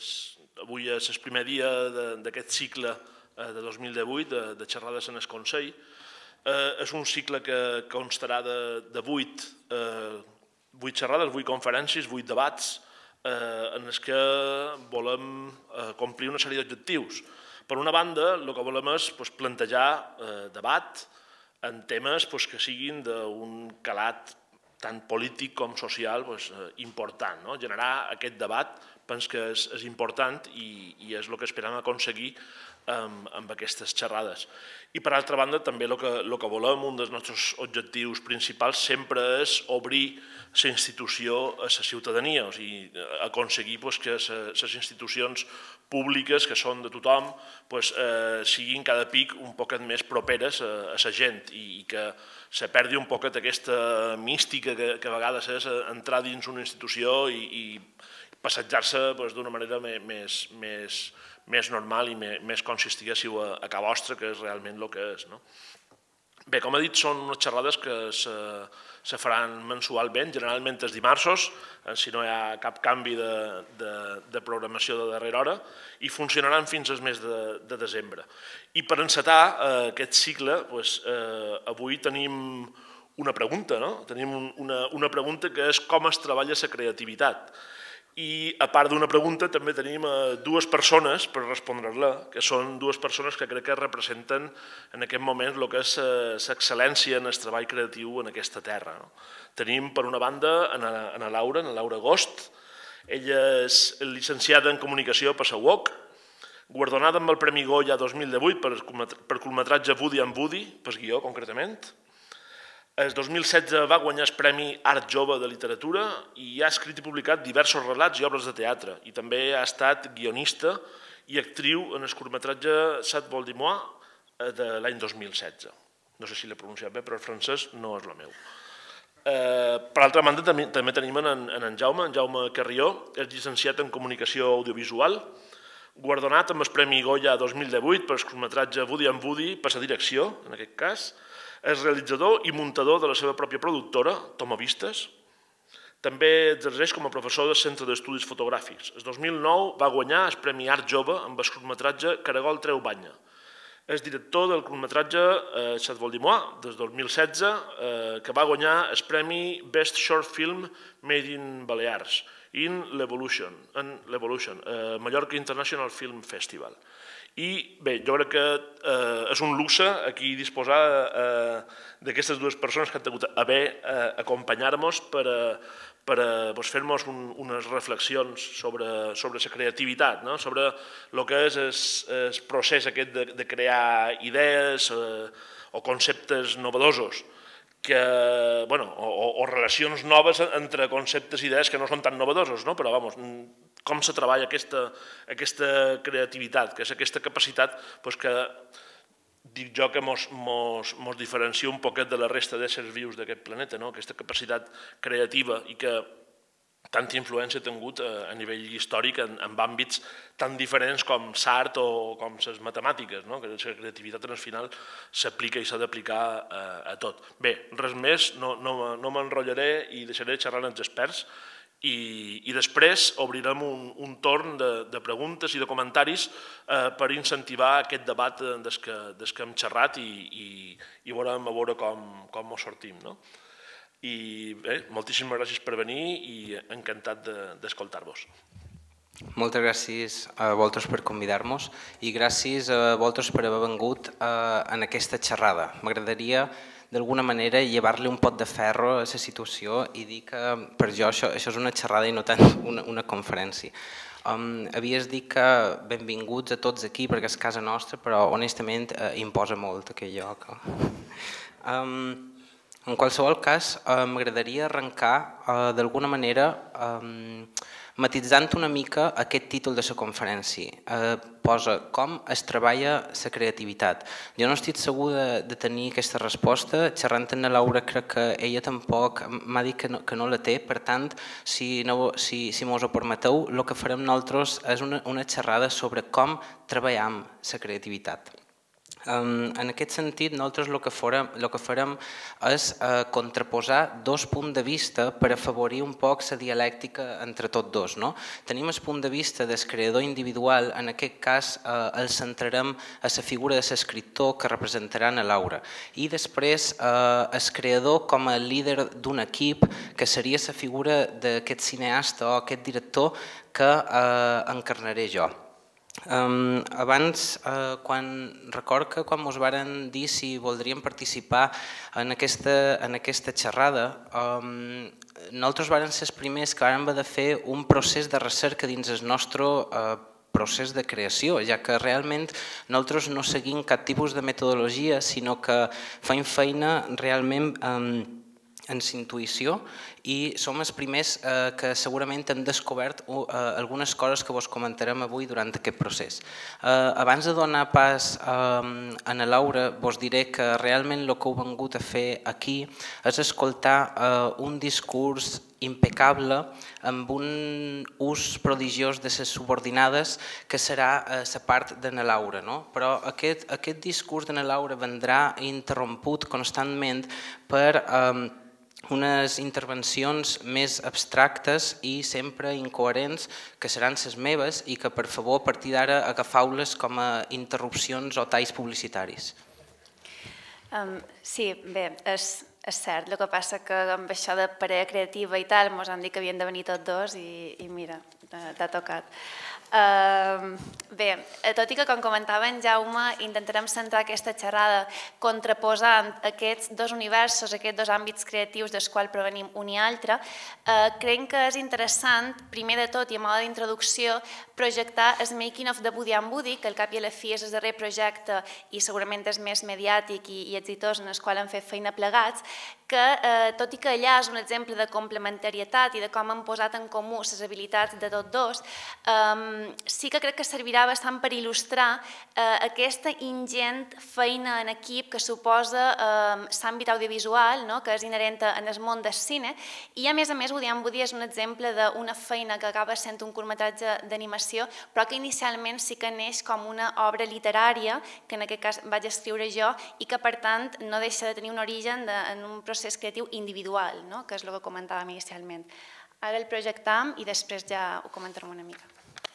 avui és el primer dia d'aquest cicle de 2018 de xerrades en el Consell. És un cicle que constarà de 8 xerrades, 8 conferències, 8 debats, en els que volem complir una sèrie d'objectius. Per una banda, el que volem és plantejar debat en temes que siguin d'un calat tant polític com social important. Generar aquest debat penso que és important i és el que esperem aconseguir amb aquestes xerrades. I per altra banda també el que volem, un dels nostres objectius principals sempre és obrir la institució a la ciutadania, o sigui, aconseguir que les institucions públiques que són de tothom siguin cada pic un poquet més properes a la gent i que se perdi un poquet aquesta mística que a vegades és entrar dins una institució i passejar-se d'una manera més normal i més com si estiguéssiu a casa vostra, que és realment el que és. Bé, com he dit, són unes xerrades que se faran mensualment, generalment els dimarts, si no hi ha cap canvi de programació de darrera hora, i funcionaran fins al mes de desembre. I per encetar aquest cicle, avui tenim una pregunta, tenim una pregunta que és com es treballa la creativitat. I a part d'una pregunta també tenim dues persones per respondre-la, que són dues persones que crec que representen en aquest moment el que és l'excel·lència en el treball creatiu en aquesta terra. Tenim per una banda en Laura Agost. Ella és llicenciada en Comunicació per la UOC, guardonada amb el Premi Goya 2018 per curtmetratge Woody and Woody, per guió concretament. El 2016 va guanyar el Premi Art Jove de Literatura i ha escrit i publicat diversos relats i obres de teatre. I també ha estat guionista i actriu en el curtmetratge Set vol dir moi de l'any 2016. No sé si l'he pronunciat bé, però el francès no és el meu. Per altra banda, també tenim en Jaume Carrió, és llicenciat en Comunicació Audiovisual, guardonat amb el Premi Goya 2018 per el curtmetratge Woody and Woody per la direcció, en aquest cas. És realitzador i muntador de la seva pròpia productora, Tomovistes. També exerceix com a professor del Centre d'Estudis Fotogràfics. El 2009 va guanyar el Premi Art Jove amb el curtmetratge Caragol treu banya. És director del curtmetratge Set vol dir moi, des del 2016, que va guanyar el Premi Best Short Film Made in Balears, in l'Evolution, Mallorca International Film Festival. I bé, jo crec que és un luxe aquí disposar d'aquestes dues persones que han tingut a bé acompanyar-nos per fer-nos unes reflexions sobre la creativitat, sobre el que és el procés aquest de crear idees o conceptes novedosos, o relacions noves entre conceptes i idees que no són tan novedosos, però com se treballa aquesta creativitat, que és aquesta capacitat que dic jo que ens diferencia un poquet de la resta d'éssers vius d'aquest planeta, aquesta capacitat creativa i que tanta influència ha tingut a nivell històric en àmbits tan diferents com l'art o com les matemàtiques, que la creativitat al final s'aplica i s'ha d'aplicar a tot. Bé, res més, no m'enrotllaré i deixaré de xerrar amb els experts i després obrirem un torn de preguntes i de comentaris per incentivar aquest debat des que hem xerrat i veurem a veure com ens sortim. I bé, moltíssimes gràcies per venir i encantat d'escoltar-vos. Moltes gràcies a vosaltres per convidar-nos i gràcies a vosaltres per haver vingut en aquesta xerrada. M'agradaria d'alguna manera llevar-li un pot de ferro a la situació i dir que per jo això és una xerrada i no tant una conferència. Havies dit que benvinguts a tots aquí perquè és casa nostra, però honestament imposa molt aquell lloc. En qualsevol cas, m'agradaria arrencar d'alguna manera matisant una mica aquest títol de la conferència. Posa com es treballa la creativitat. Jo no estic segur de tenir aquesta resposta. Xerrant amb la Laura crec que ella tampoc m'ha dit que no la té. Per tant, si mos ho permeteu, el que farem nosaltres és una xerrada sobre com treballem la creativitat. En aquest sentit, nosaltres el que farem és contraposar dos punts de vista per afavorir un poc la dialèctica entre tots dos. Tenim el punt de vista del creador individual, en aquest cas el centrarem a la figura de l'escriptor que representarà a Laura, i després el creador com a líder d'un equip, que seria la figura d'aquest cineasta o aquest director que encarnaré jo. Abans, record que quan ens varen dir si voldríem participar en aquesta xerrada, nosaltres vàrem ser els primers que vam haver de fer un procés de recerca dins el nostre procés de creació, ja que realment nosaltres no seguim cap tipus de metodologia, sinó que fem feina realment en la intuïció i som els primers que segurament hem descobert algunes coses que vos comentarem avui durant aquest procés. Abans de donar pas a la Laura, vos diré que realment el que heu vingut a fer aquí és escoltar un discurs impecable amb un ús prodigiós de les subordinades que serà la part de na Laura. Però aquest discurs de na Laura vendrà interromput constantment per unes intervencions més abstractes i sempre incoherents que seran les meves i que, per favor, a partir d'ara agafeu-les com a interrupcions o talls publicitaris. Sí, bé, és cert. El que passa que amb això de parella creativa i tal ens han dit que havien de venir tots dos i mira, t'ha tocat. Bé, tot i que, com comentava en Jaume, intentarem centrar aquesta xerrada contraposant aquests dos universos, aquests dos àmbits creatius dels quals provenim un i altre, creiem que és interessant, primer de tot i a mode d'introducció, projectar el Making of de Woody and Woody, que al cap i a la fi és el darrer projecte i segurament és més mediàtic i exitós en el qual hem fet feina plegats, que tot i que allà és un exemple de complementarietat i de com han posat en comú les habilitats de tots dos, sí que crec que servirà bastant per il·lustrar aquesta ingent feina en equip que suposa l'àmbit audiovisual, que és inherent en el món del cine, i a més Woody and Woody és un exemple d'una feina que acaba sent un curtmetratge d'animació, però que inicialment sí que neix com una obra literària, que en aquest cas vaig escriure jo, i que per tant no deixa de tenir un origen en un procés creatiu individual, que és el que comentàvem inicialment. Ara el projectam i després ja ho comentarem una mica.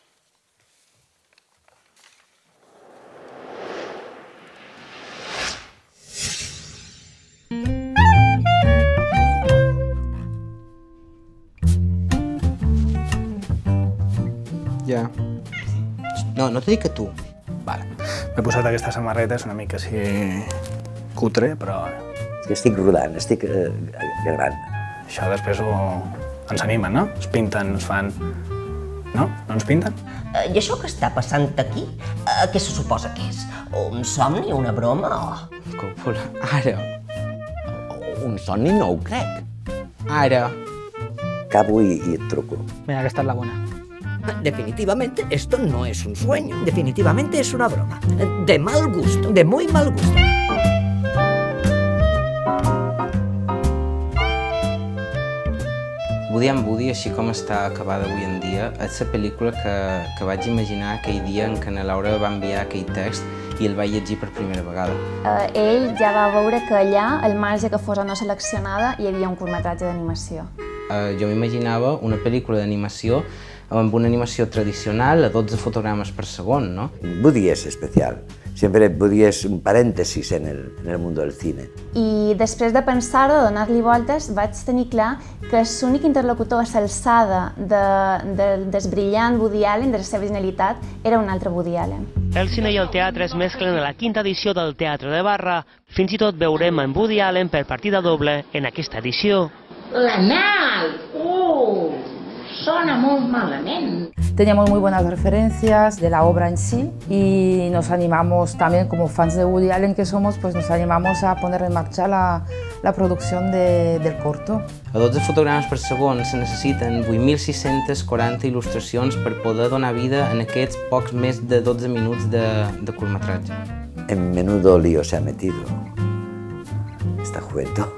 Ja. No, no t'he dit que tu. Vale. M'he posat aquesta samarreta, és una mica així cutre, però... És que estic rodant, estic gravant. Això després ens animen, no? Ens pinten, ens fan... No? No ens pinten? I això que està passant aquí, què se suposa que és? Un somni, una broma o...? Còpula, ara. Un somni no ho crec. Ara. Acabo i et truco. Mira, aquesta és la bona. Definitivamente esto no es un sueño. Definitivamente es una broma. De mal gusto, de muy mal gusto. Woody and Woody, així com està acabada avui en dia, és la pel·lícula que vaig imaginar aquell dia en què na Laura va enviar aquell text i el va llegir per primera vegada. Ell ja va veure que allà, al marge que fos o no seleccionada, hi havia un curtmetratge d'animació. Jo m'imaginava una pel·lícula d'animació amb una animació tradicional a 12 fotogrames per segon, ¿no? Woody és especial. Siempre Woody és un parèntesis en el mundo del cine. I després de pensar-ho, de donar-li voltes, vaig tenir clar que l'únic interlocutor a l'alçada del brillant Woody Allen, de la seva genialitat, era un altre Woody Allen. El cine i el teatre es mesclen a la quinta edició del Teatre de Barra. Fins i tot veurem en Woody Allen per partida doble en aquesta edició. La nau! Sona molt malament. Teníamos muy buenas referencias de la obra en sí y nos animamos también, como fans de Woody Allen que somos, pues nos animamos a poner en marcha la producción del corto. A 12 fotogrames per segon se necessiten 8.640 il·lustracions per poder donar vida en aquests pocs més de 12 minuts de curtmetratge. En menudo lío se ha metido esta juventud.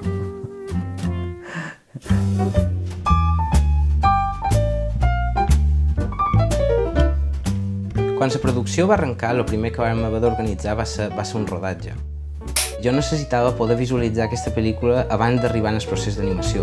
Quan la producció va arrencar, el primer que vam haver d'organitzar va ser un rodatge. Jo necessitava poder visualitzar aquesta pel·lícula abans d'arribar al procés d'animació.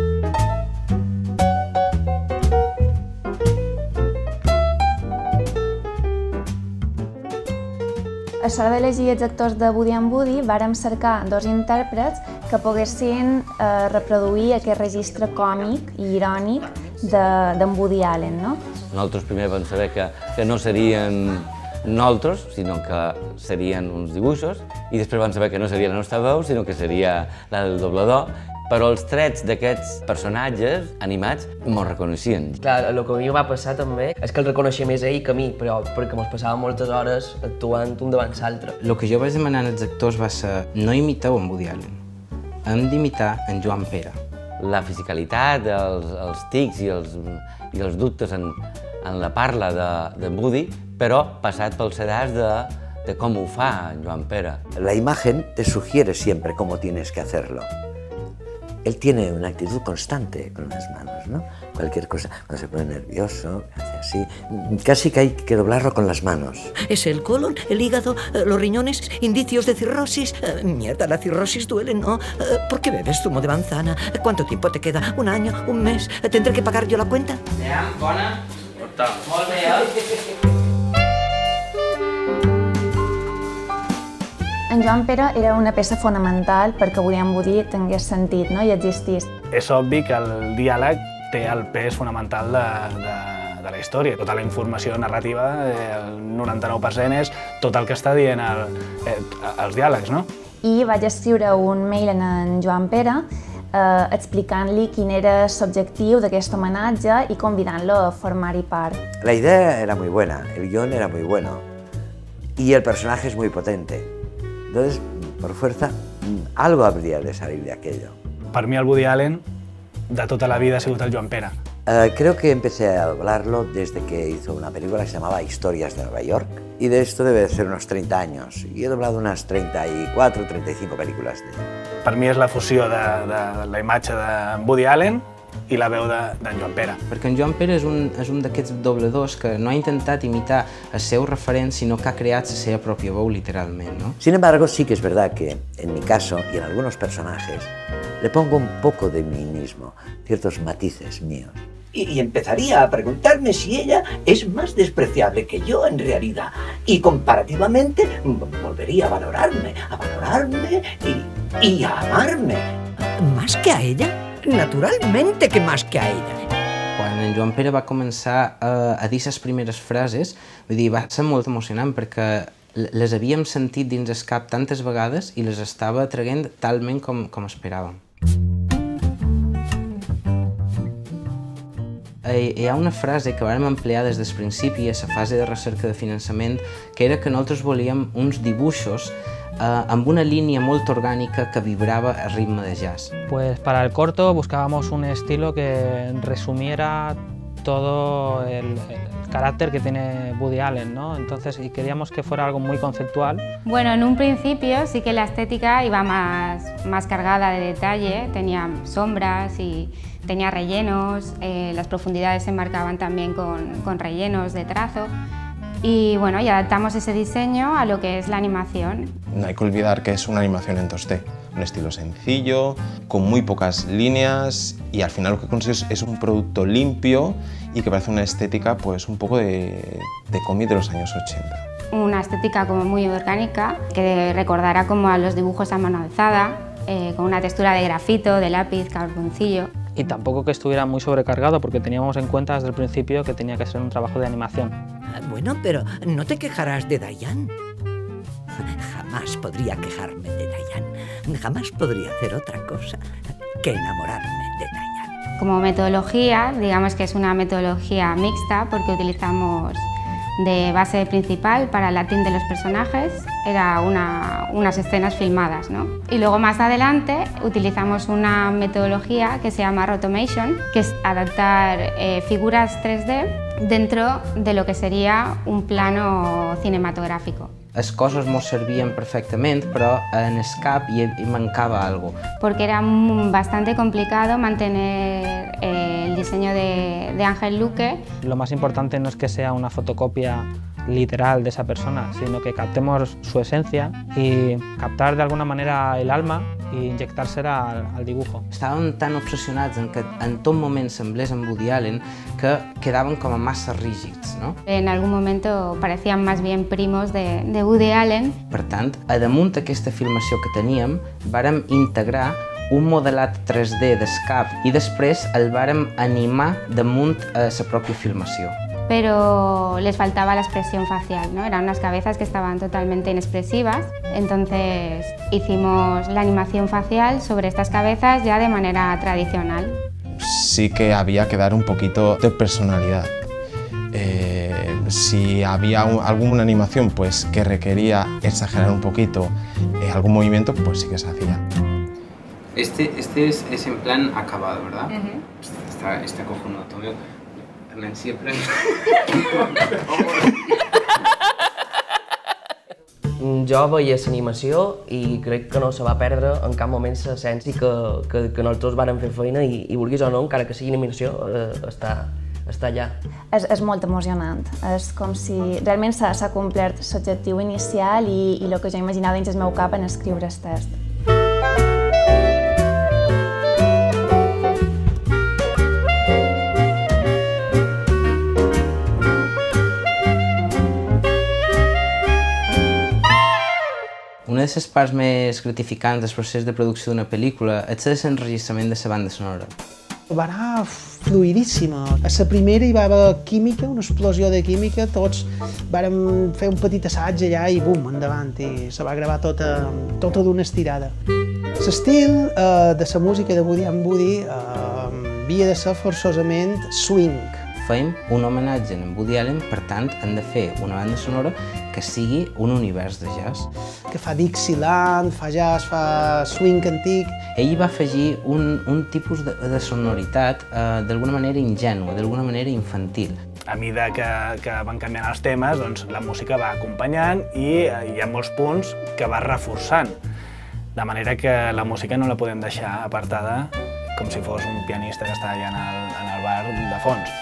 A l'hora d'elegir els actors de Woody and Woody, vàrem cercar dos intèrprets que poguessin reproduir aquest registre còmic i irònic d'en Woody Allen, no? Nosaltres primer vam saber que no serien nosaltres, sinó que serien uns dibuixos, i després vam saber que no seria la nostra veu, sinó que seria la del doblador, però els trets d'aquests personatges animats mos reconeixien. Clar, el que a mi va passar també és que el reconeixia més a ell que a mi, però perquè mos passàvem moltes hores actuant un davant l'altre. El que jo vaig demanar als actors va ser no imiteu en Woody Allen, hem d'imitar en Joan Pere. La fisicalitat, els tics i els dubtes en la parla de Woody, però passat pel sedàs de com ho fa en Joan Pere. La imagen te sugiere siempre cómo tienes que hacerlo. Él tiene una actitud constante con las manos, ¿no? Cualquier cosa, cuando se pone nervioso, hace así. Casi que hay que doblarlo con las manos. Es el colon, el hígado, los riñones, indicios de cirrosis. Mierda, la cirrosis duele, ¿no? ¿Por qué bebes zumo de manzana? ¿Cuánto tiempo te queda? ¿Un año? ¿Un mes? ¿Tendré que pagar yo la cuenta? Bona? Molt bé, eh? En Joan Pere era una peça fonamental perquè Woody and Woody tingués sentit, no? I existís. És obvi que el diàleg té el pes fonamental de la història. Tota la informació narrativa, el 99% és tot el que està dient els diàlegs, no? I vaig escriure un mail en Joan Pere explicant-li quin era l'objectiu d'aquest homenatge i convidant-lo a formar-hi part. La idea era muy buena, el guión era muy bueno y el personaje es muy potente. Entonces, por fuerza, algo habría de salir de aquello. Per mi el Woody Allen de tota la vida ha sigut el Joan Pere. Creo que empecé a doblarlo desde que hizo una película que se llamaba Historias de Nueva York, y de esto debe de ser unos 30 años, y he doblado unas 34 o 35 películas de él. Per mi és la fusió de la imatge de Woody Allen i la veu d'en Joan Pere. Perquè en Joan Pere és un d'aquests dobladors que no ha intentat imitar els seus referents, sinó que ha creat la seva pròpia veu, literalment, ¿no? Sin embargo, sí que es verdad que, en mi caso y en algunos personajes, le pongo un poco de mí mismo, ciertos matices míos. Y empezaría a preguntarme si ella es más despreciable que yo en realidad. Y comparativamente volvería a valorarme y a amarme. ¿Más que a ella? Naturalmente que más que a ella. Quan en Joan Pere va començar a dir les primeres frases, vull dir, va ser molt emocionant perquè les havíem sentit dins el cap tantes vegades i les estava traient talment com esperàvem. Hi ha una frase que vam emplear des del principi a la fase de recerca de finançament, que era que nosaltres volíem uns dibuixos amb una línia molt orgànica que vibrava a ritme de jazz. Pues para el corto buscábamos un estilo que resumiera todo el carácter que tiene Woody Allen, ¿no? Entonces, y queríamos que fuera algo muy conceptual. Bueno, en un principio sí que la estética iba más cargada de detalle, tenía sombras y tenía rellenos, las profundidades se marcaban también con rellenos de trazo. Y bueno, y adaptamos ese diseño a lo que es la animación. No hay que olvidar que es una animación en 2D, un estilo sencillo, con muy pocas líneas y al final lo que consigues es un producto limpio y que parece una estética pues un poco de cómic de los años 80. Una estética como muy orgánica, que recordará como a los dibujos a mano alzada, con una textura de grafito, de lápiz, carboncillo. Y tampoco que estuviera muy sobrecargado, porque teníamos en cuenta desde el principio que tenía que ser un trabajo de animación. Bueno, pero ¿no te quejarás de Diane? Jamás podría quejarme de Diane. Jamás podría hacer otra cosa que enamorarme de Diane. Como metodología, digamos que es una metodología mixta, porque utilizamos de base principal para el acting de los personajes era unas escenas filmadas, ¿no? Y luego más adelante utilizamos una metodología que se llama Rotomation, que es adaptar figuras 3D dentro de lo que sería un plano cinematográfico. Les coses mos servien perfectament, però en el cap hi mancava algo. Porque era bastante complicado mantener el diseño de Ángel Luque. Lo más importante no es que sea una fotocopia literal de esa persona, sino que captemos su esencia y captar de alguna manera el alma i injectar-se-la al dibujo. Estàvem tan obsessionats en que en tot moment semblés en Woody Allen que quedaven com a massa rígids, no? En algún momento parecían más bien primos de Woody Allen. Per tant, a damunt d'aquesta filmació que teníem, vàrem integrar un modelat 3D d'escap i després el vàrem animar damunt a la pròpia filmació. Pero les faltaba la expresión facial, ¿no? Eran unas cabezas que estaban totalmente inexpresivas, entonces hicimos la animación facial sobre estas cabezas ya de manera tradicional. Sí que había que dar un poquito de personalidad. Si había alguna animación pues, que requería exagerar un poquito algún movimiento, pues sí que se hacía. Este es en plan acabado, ¿verdad? Está cojonudo. Siempre. Jo veia l'animació i crec que no se va perdre en cap moment l'essència que nosaltres vàrem fer feina i vulguis o no, encara que sigui animació, està allà. És molt emocionant. És com si realment s'ha complert l'objectiu inicial i el que jo imaginava dins el meu cap en escriure el text. Una de les parts més gratificants del procés de producció d'una pel·lícula és l'enregistrament de la banda sonora. Va anar fluidíssima. A la primera hi va haver química, una explosió de química, tots vàrem fer un petit assaig allà i bum, endavant, i se va gravar tota d'una estirada. L'estil de la música de Woody and Woody havia de ser forçosament swing. Fèiem un homenatge a Woody Allen, per tant, hem de fer una banda sonora que sigui un univers de jazz. Que fa Dixieland, fa jazz, fa swing antic. Ell va afegir un tipus de sonoritat d'alguna manera ingènua, d'alguna manera infantil. A mesura que van canviant els temes, doncs, la música va acompanyant i hi ha molts punts que va reforçant. De manera que la música no la podem deixar apartada com si fos un pianista que està allà en el bar de fons.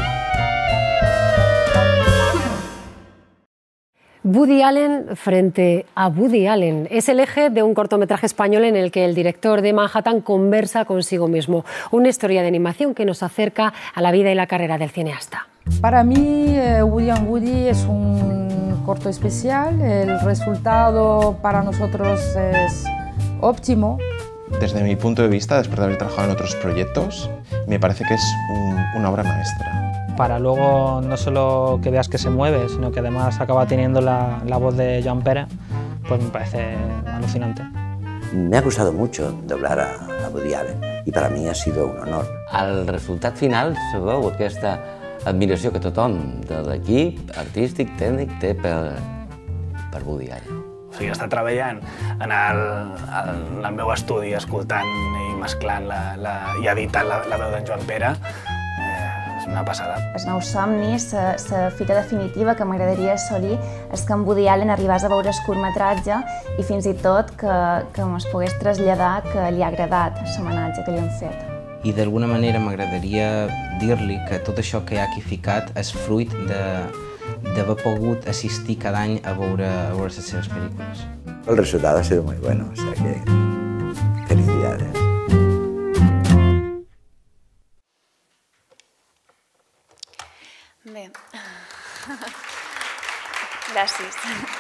Woody Allen frente a Woody Allen. Es el eje de un cortometraje español en el que el director de Manhattan conversa consigo mismo. Una historia de animación que nos acerca a la vida y la carrera del cineasta. Para mí, Woody and Woody es un corto especial. El resultado para nosotros es óptimo. Desde mi punto de vista, después de haber trabajado en otros proyectos, me parece que es una obra maestra. Para luego no solo que veas que se mueve, sino que además acaba teniendo la voz de Joan Pera, pues me parece alucinante. Me ha gustado mucho doblar a Woody Allen y para mí ha sido un honor. Al resultat final se veu aquesta admiració que tothom de l'equip artístic, tècnic, té per Woody Allen. O sigui, estar treballant en el meu estudi, escoltant i mesclant i editant la veu d'en Joan Pera, és una passada. El meu somni, la fita definitiva que m'agradaria assolir, és que en Woody Allen arribés a veure el curtmetratge i fins i tot que mos pogués traslladar que li ha agradat l'homenatge que li han fet. I d'alguna manera m'agradaria dir-li que tot això que hi ha aquí ficat és fruit d'haver pogut assistir cada any a veure les seves pel·lícules. El resultado ha sido muy bueno, o sea que felicidades. Bé, gràcies.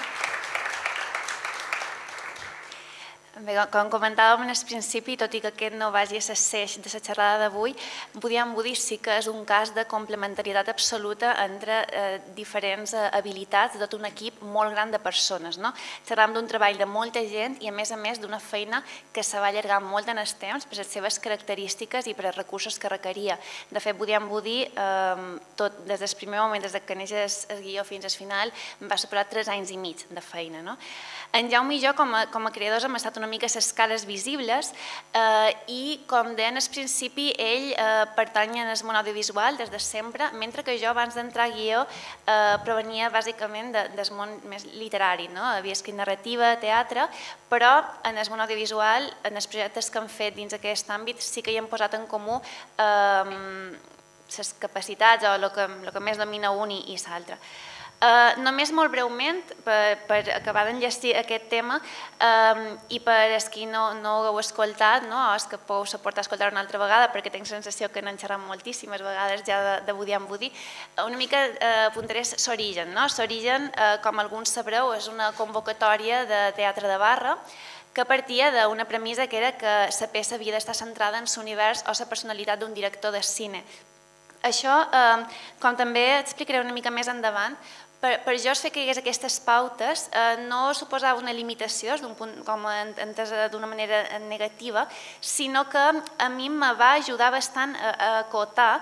Bé, com comentàvem al principi, tot i que aquest no vagi a ser l'eix de la xerrada d'avui, Woody and Woody sí que és un cas de complementarietat absoluta entre diferents habilitats de tot un equip molt gran de persones. Xerram d'un treball de molta gent i, a més d'una feina que se va allargar molt en el temps per les seves característiques i per els recursos que requeria. De fet, Woody and Woody, des del primer moment, des que neix el guió fins al final, va superar 3 anys i mig de feina. En Jaume i jo, com a creadors, hem estat una mica a les cares visibles i, com deien al principi, ell pertany al món audiovisual des de sempre, mentre que jo, abans d'entrar a guió, provenia bàsicament del món més literari. Havia escrit narrativa, teatre, però en el món audiovisual, en els projectes que hem fet dins aquest àmbit, sí que hi hem posat en comú les capacitats o el que més domina un i l'altre. Només molt breument, per acabar d'enllestir aquest tema, i per als qui no ho heu escoltat, o els que podeu suportar escoltar una altra vegada, perquè tinc la sensació que n'han xerrat moltíssimes vegades ja de Woody and Woody, una mica apuntaré l'origen. L'origen, com alguns sabreu, és una convocatòria de teatre de barra que partia d'una premissa que era que la peça havia d'estar centrada en l'univers o la personalitat d'un director de cine. Això, com també explicaré una mica més endavant, per jo fer que hi hagués aquestes pautes no suposava una limitació, com entesa d'una manera negativa, sinó que a mi em va ajudar bastant a acotar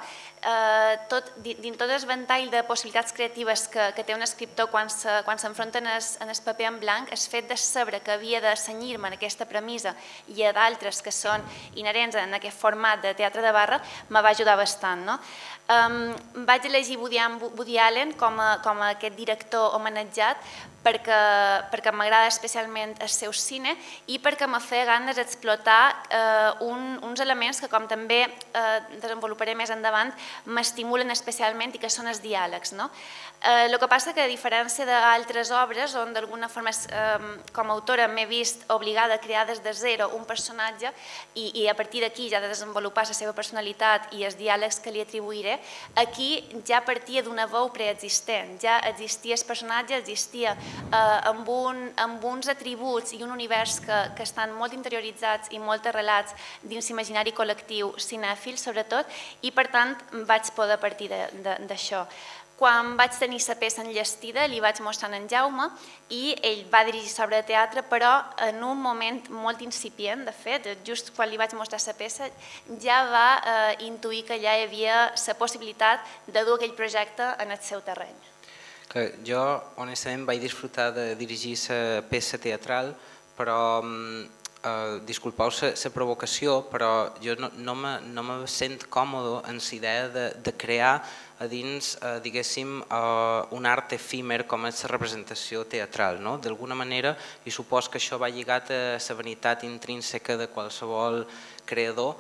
dins tot el ventall de possibilitats creatives que té un escriptor quan s'enfronta en el paper en blanc, el fet de saber que havia de cenyir-me en aquesta premissa i a d'altres que són inherents en aquest format de teatre de barra, me va ajudar bastant. Vaig elegir Woody Allen com a aquest director homenatjat perquè m'agrada especialment el seu cine i perquè me feia ganes d'explotar uns elements que, com també desenvoluparé més endavant, m'estimulen especialment i que són els diàlegs. El que passa que, a diferència d'altres obres on d'alguna forma com a autora m'he vist obligada a crear des de zero un personatge i a partir d'aquí ja de desenvolupar la seva personalitat i els diàlegs que li atribuiré, aquí ja partia d'una veu preexistent, ja existia el personatge, existia amb uns atributs i un univers que estan molt interioritzats i molt arrelats dins l'imaginari col·lectiu cinèfil, sobretot, i per tant vaig poder partir d'això. Quan vaig tenir la peça enllestida li vaig mostrar a en Jaume i ell va dirigir sobre teatre, però en un moment molt incipient, de fet, just quan li vaig mostrar la peça ja va intuir que ja hi havia la possibilitat de dur aquell projecte en el seu terreny. Jo, honestament, vaig disfrutar de dirigir la peça teatral, però disculpeu la provocació, però jo no me sent còmode en la idea de crear a dins, diguéssim, un art efímer com és la representació teatral. D'alguna manera, i supos que això va lligat a la vanitat intrínseca de qualsevol creador,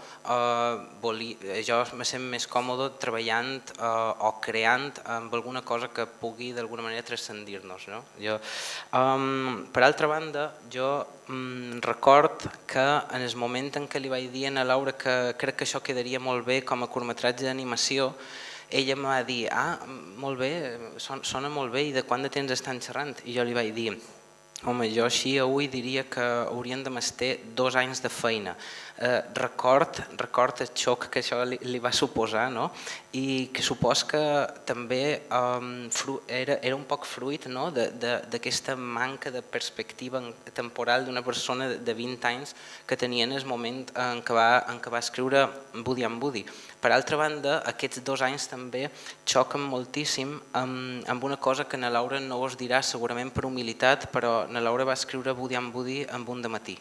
jo me sent més còmode treballant o creant amb alguna cosa que pugui d'alguna manera transcendir-nos. Per altra banda, jo record que en el moment en què li vaig dir a Laura que crec que això quedaria molt bé com a curtmetratge d'animació, ella em va dir, molt bé, sona molt bé, i de quant de temps estan xerrant? I jo li vaig dir, home, jo així avui diria que haurien de m'estar 2 anys de feina. Record el xoc que això li va suposar, i que supos que també era un poc fruit d'aquesta manca de perspectiva temporal d'una persona de 20 anys que tenia en el moment en què va escriure Woody and Woody. Per altra banda, aquests 2 anys també xoquen moltíssim amb una cosa que na Laura no us dirà segurament per humilitat, però na Laura va escriure Woody and Woody en un dematí.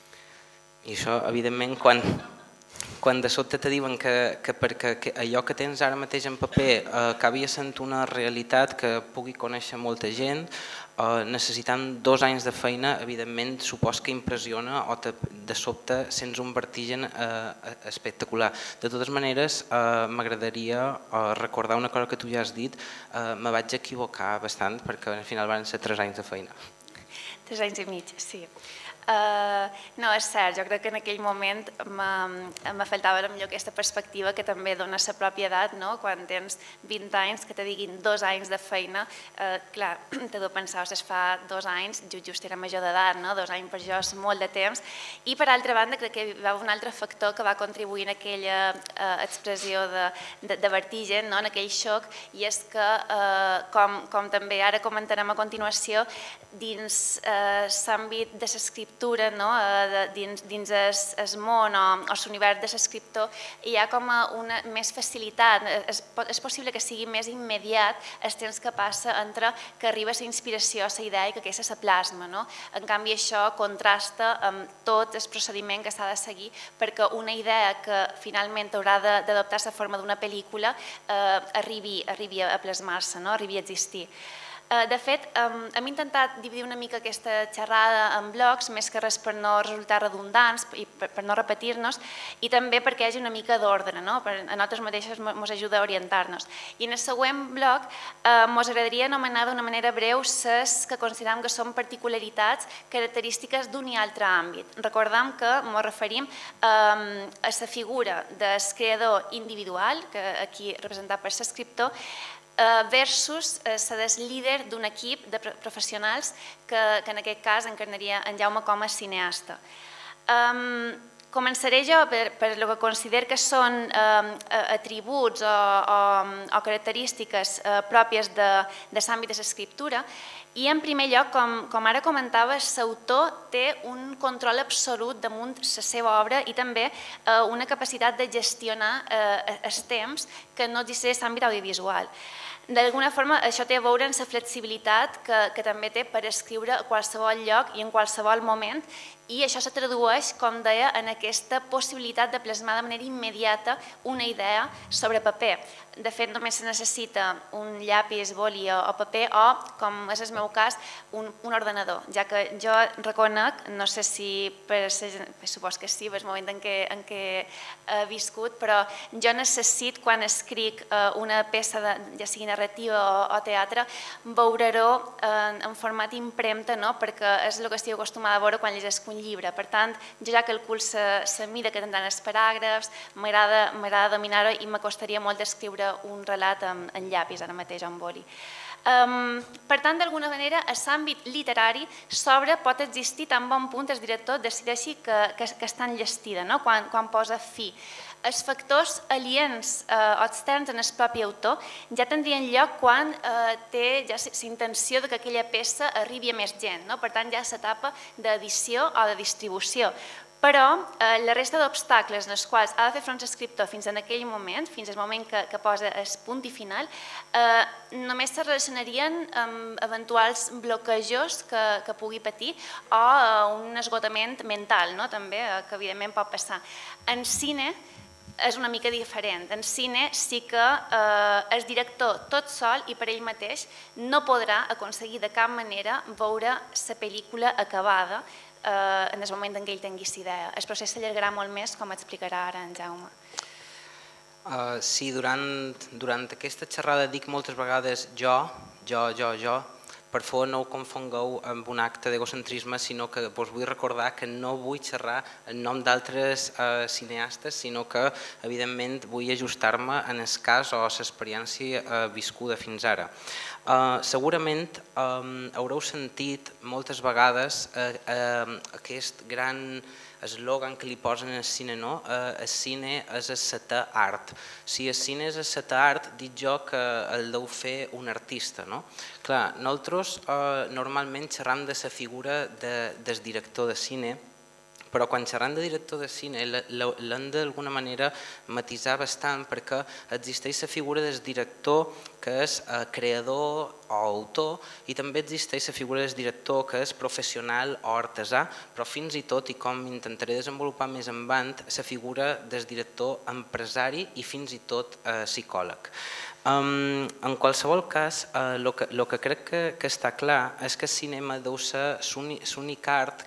I això, evidentment, quan de sobte te diuen que perquè allò que tens ara mateix en paper acabi sent una realitat que pugui conèixer molta gent, necessitant 2 anys de feina, evidentment, supos que impressiona o de sobte sents un vertigen espectacular. De totes maneres, m'agradaria recordar una cosa que tu ja has dit, me vaig equivocar bastant perquè al final van ser 3 anys de feina. 3 anys i mig, sí. No, és cert, jo crec que en aquell moment me faltava millor aquesta perspectiva que també dona la pròpia edat, quan tens 20 anys, que te diguin 2 anys de feina, clar, t'he de pensar, es fa 2 anys, just era major d'edat, 2 anys per jo és molt de temps, i per altra banda crec que hi va un altre factor que va contribuir en aquella expressió de vertigen, en aquell xoc, i és que, com també ara comentarem a continuació, dins l'àmbit de l'escriptura, dins el món o l'univers de l'escriptor, hi ha com una més facilitat. És possible que sigui més immediat el temps que passa entre que arriba la inspiració a la idea i que aquesta se plasma. En canvi, això contrasta amb tot el procediment que s'ha de seguir perquè una idea que finalment haurà d'adoptar la forma d'una pel·lícula arribi a plasmar-se, arribi a existir. De fet, hem intentat dividir una mica aquesta xerrada en blocs, més que res per no resultar redundants i per no repetir-nos, i també perquè hi hagi una mica d'ordre, a nosaltres mateixos ens ajuda a orientar-nos. I en el següent bloc ens agradaria anomenar d'una manera breu les que considerem que són particularitats característiques d'un i altre àmbit. Recordem que ens referim a la figura del creador individual, que aquí representat per l'escriptor, versus la del líder d'un equip de professionals que en aquest cas encarnaria en Jaume com a cineasta. Començaré jo per el que considero que són atributs o característiques pròpies de l'àmbit de l'escriptura. I en primer lloc, com ara comentava, l'autor té un control absolut damunt la seva obra i també una capacitat de gestionar els temps que no existeix en l'àmbit audiovisual. D'alguna forma, això té a veure amb la flexibilitat que també té per escriure a qualsevol lloc i en qualsevol moment, i això se tradueix, com deia, en aquesta possibilitat de plasmar de manera immediata una idea sobre paper. De fet, només se necessita un llapis, boli o paper o, com és el meu cas, un ordenador, ja que jo reconec, no sé si supos que sí, per el moment en què he viscut, però jo necessito, quan escric una peça, ja sigui narrativa o teatre, veure-ho en format impremta, perquè és el que estic acostumada a veure quan llegesc un llibre. Per tant, jo ja calculo la mida que tindran els paràgrafs, m'agrada dominar-ho i m'acostaria molt d'escriure un relat en llapis, ara mateix, en boli. Per tant, d'alguna manera, a l'àmbit literari pot existir tan bon punt el director decideixi que està enllestida, quan posa fi. Els factors aliens o externs en el propi autor ja tindrien lloc quan té la intenció que aquella peça arribi a més gent. Per tant, ja s'etapa d'edició o de distribució. Però la resta d'obstacles en els quals ha de fer front l'escriptor fins en aquell moment, fins al moment que posa el punt i final, només se relacionarien amb eventuals bloquejos que pugui patir o un esgotament mental, també, que evidentment pot passar. En cine és una mica diferent. En cine sí que el director tot sol i per ell mateix no podrà aconseguir de cap manera veure la pel·lícula acabada en el moment en què ell tingui la idea. El procés s'allargarà molt més, com explicarà ara en Jaume. Sí, durant aquesta xerrada dic moltes vegades jo, per favor no ho confongueu amb un acte d'egocentrisme, sinó que us vull recordar que no vull xerrar en nom d'altres cineastes, sinó que evidentment vull ajustar-me en el cas o l'experiència viscuda fins ara. Segurament haureu sentit moltes vegades aquest gran eslògan que li posen al cine, no? El cine és el setè art. Si el cine és el setè art, dic jo que el deu fer un artista, no? Clar, nosaltres normalment xerram de la figura del director de cine, però quan xerram de director de cine l'hem d'alguna manera matisar bastant perquè existeix la figura del director que és creador o autor i també existeix la figura del director que és professional o artesà, però fins i tot, i com intentaré desenvolupar més endavant, la figura del director empresari i fins i tot psicòleg. En qualsevol cas, el que crec que està clar és que el cinema deu ser l'únic art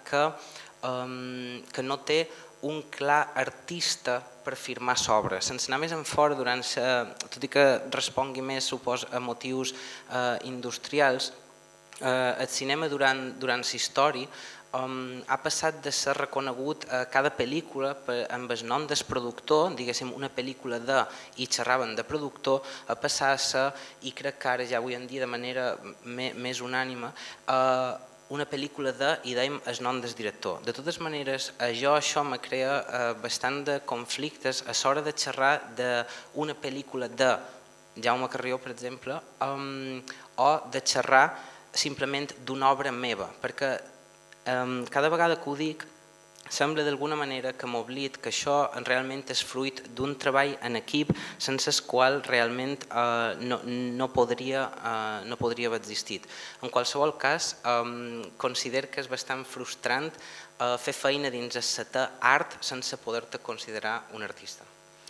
que no té un clar artista per firmar l'obra. Sense anar més en fora, tot i que respongui més, supos, a motius industrials, el cinema durant la història ha passat de ser reconegut a cada pel·lícula amb el nom del productor, diguéssim una pel·lícula i xerraven de productor, a passar a ser, i crec que ara ja avui en dia de manera més unànime, una pel·lícula i dèiem el nom del director. De totes maneres, això me crea bastant de conflictes a l'hora de xerrar d'una pel·lícula de Jaume Carrió, per exemple, o de xerrar simplement d'una obra meva, perquè cada vegada que ho dic sembla d'alguna manera que m'oblid que això realment és fruit d'un treball en equip sense el qual realment no podria haver existit. En qualsevol cas, considero que és bastant frustrant fer feina dins el setè art sense poder-te considerar un artista.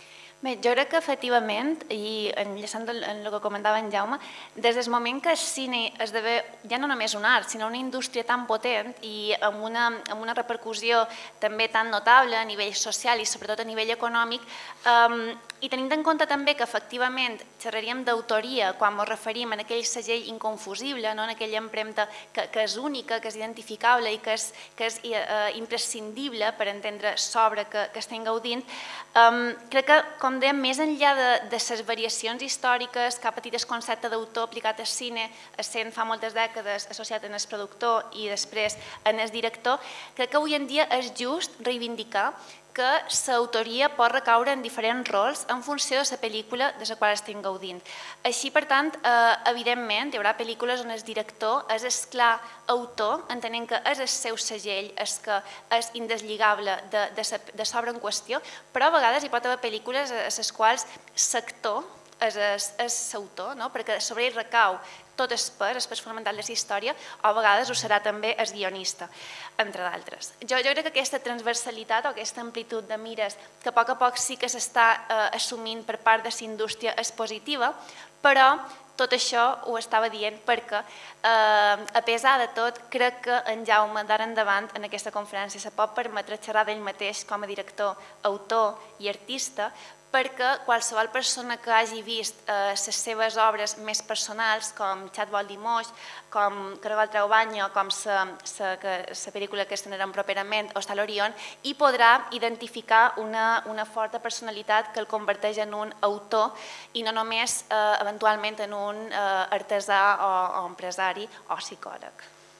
Bé, jo crec que efectivament, i enllaçant en el que comentava en Jaume, des del moment que el cine esdevé ja no només un art, sinó una indústria tan potent i amb una repercussió també tan notable a nivell social i sobretot a nivell econòmic, i tenint en compte també que efectivament xerraríem d'autoria quan ens referim a aquell segell inconfusible, en aquella empremta que és única, que és identificable i que és imprescindible per entendre l'obra que estem gaudint, crec que, com dèiem, més enllà de les variacions històriques que ha patit el concepte d'autor aplicat al cine, essent fa moltes dècades associat en el productor i després en el director, crec que avui en dia és just reivindicar que l'autoria pot recaure en diferents rols en funció de la pel·lícula de la qual estem gaudint. Així, per tant, evidentment, hi haurà pel·lícules on el director és el clar autor, entenent que és el seu segell, és que és indeslligable de l'obra en qüestió, però a vegades hi pot haver pel·lícules a les quals l'actor és l'autor, perquè sobre ell recau tot el pes fonamental de la història, o a vegades ho serà també el guionista, entre d'altres. Jo crec que aquesta transversalitat o aquesta amplitud de mires que a poc sí que s'està assumint per part de la indústria és positiva, però tot això ho estava dient perquè, a pesar de tot, crec que en Jaume d'ara endavant en aquesta conferència se pot permetre xerrar d'ell mateix com a director, autor i artista, perquè qualsevol persona que hagi vist les seves obres més personals, com Xat vol dir moix, com Caragol treu banya, com la pel·lícula que estrenarem properament, Hostal Orion, hi podrà identificar una forta personalitat que el converteix en un autor i no només eventualment en un artesà o empresari o psicòleg.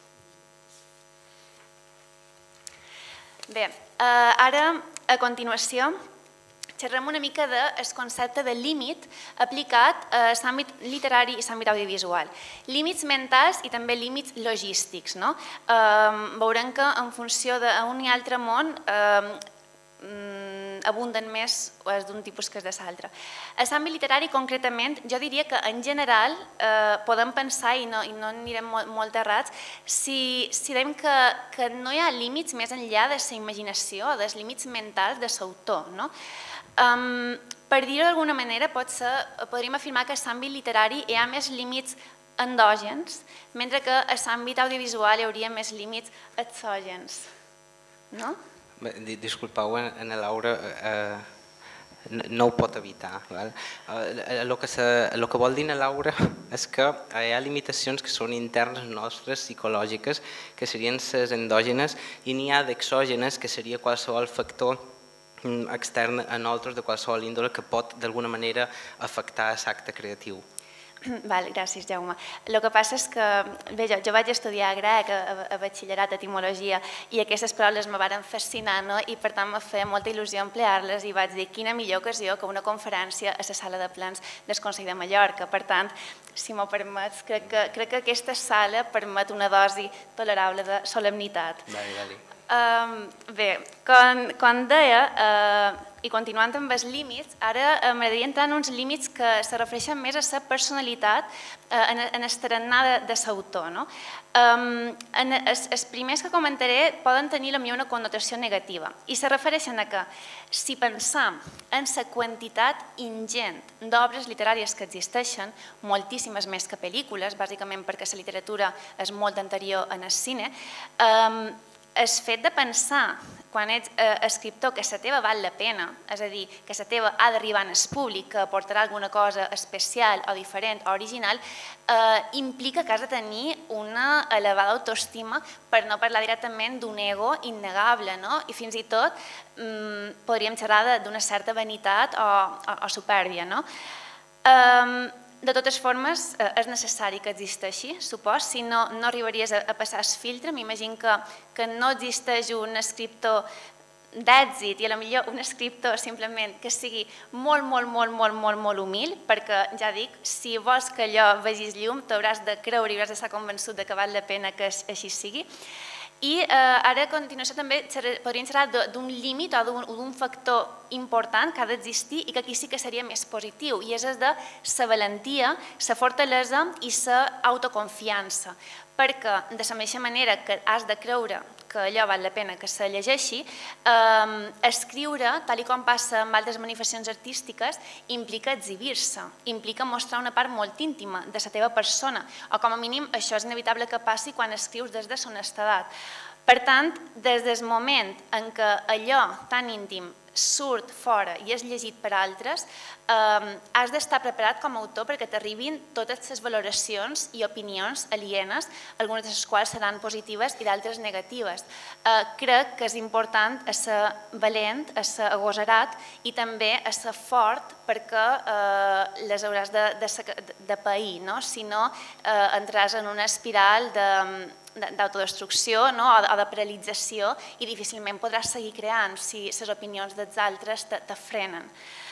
Bé, ara, a continuació, xerrem una mica del concepte de límit aplicat a l'àmbit literari i l'àmbit audiovisual. Límits mentals i també límits logístics. Veurem que en funció d'un i altre món abunden més o és d'un tipus que és de l'altre. A l'àmbit literari, concretament, jo diria que en general podem pensar, i no anirem molt errats, si dèiem que no hi ha límits més enllà de la imaginació, dels límits mentals de l'autor. Per dir-ho d'alguna manera, podríem afirmar que a l'àmbit literari hi ha més límits endògens, mentre que a l'àmbit audiovisual hi hauria més límits exògens. No? Disculpeu, en Laura no ho pot evitar. El que vol dir Laura és que hi ha limitacions que són internes nostres, psicològiques, que serien les endògenes, i n'hi ha d'exògenes, que seria qualsevol factor extern a nosaltres de qualsevol índole que pot d'alguna manera afectar l'acte creatiu. Gràcies, Jaume. El que passa és que jo vaig estudiar grec a batxillerat, etimologia, i aquestes paraules me van fascinar i per tant me feia molta il·lusió emplear-les i vaig dir quina millor ocasió que una conferència a la sala de plens del Consell de Mallorca. Per tant, si m'ho permets, crec que aquesta sala permet una dosi tolerable de solemnitat. Bé, com deia, i continuant amb els límits, ara m'agradaria entrar en uns límits que se refereixen més a la personalitat en el tarannà de l'autor. Els primers que comentaré poden tenir una connotació negativa i se refereixen a que si pensam en la quantitat ingent d'obres literàries que existeixen, moltíssimes més que pel·lícules, bàsicament perquè la literatura és molt anterior al cine, el fet de pensar, quan ets escriptor, que la teva val la pena, és a dir, que la teva ha d'arribar al públic, que aportarà alguna cosa especial o diferent o original, implica que has de tenir una elevada autoestima, per no parlar directament d'un ego innegable, i fins i tot podríem xerrar d'una certa vanitat o supèrbia. De totes formes, és necessari que existeixi, supos, si no arribaries a passar el filtre. M'imagino que no existeix un escriptor d'èxit i potser un escriptor simplement que sigui molt humil, perquè ja dic, si vols que allò vegis llum, t'hauràs de creure i hauràs d'estar convençut que val la pena que així sigui. I ara a continuació també podríem xerrar d'un límit o d'un factor important que ha d'existir i que aquí sí que seria més positiu, i és el de la valentia, la fortalesa i l'autoconfiança. perquè de la mateixa manera que has de creure que allò val la pena que se llegeixi, escriure, tal com passa amb altres manifestacions artístiques, implica exhibir-se, implica mostrar una part molt íntima de la teva persona, o com a mínim això és inevitable que passi quan escrius des de l'honestedat. Per tant, des del moment en què allò tan íntim surt fora i és llegit per altres, has d'estar preparat com a autor perquè t'arribin totes les valoracions i opinions alienes, algunes de les quals seran positives i d'altres negatives. Crec que és important ser valent, ser agosarat i també ser fort perquè les hauràs de pair, si no entraràs en una espiral d'autodestrucció o de paralització i difícilment podràs seguir creant si les opinions dels altres te frenen.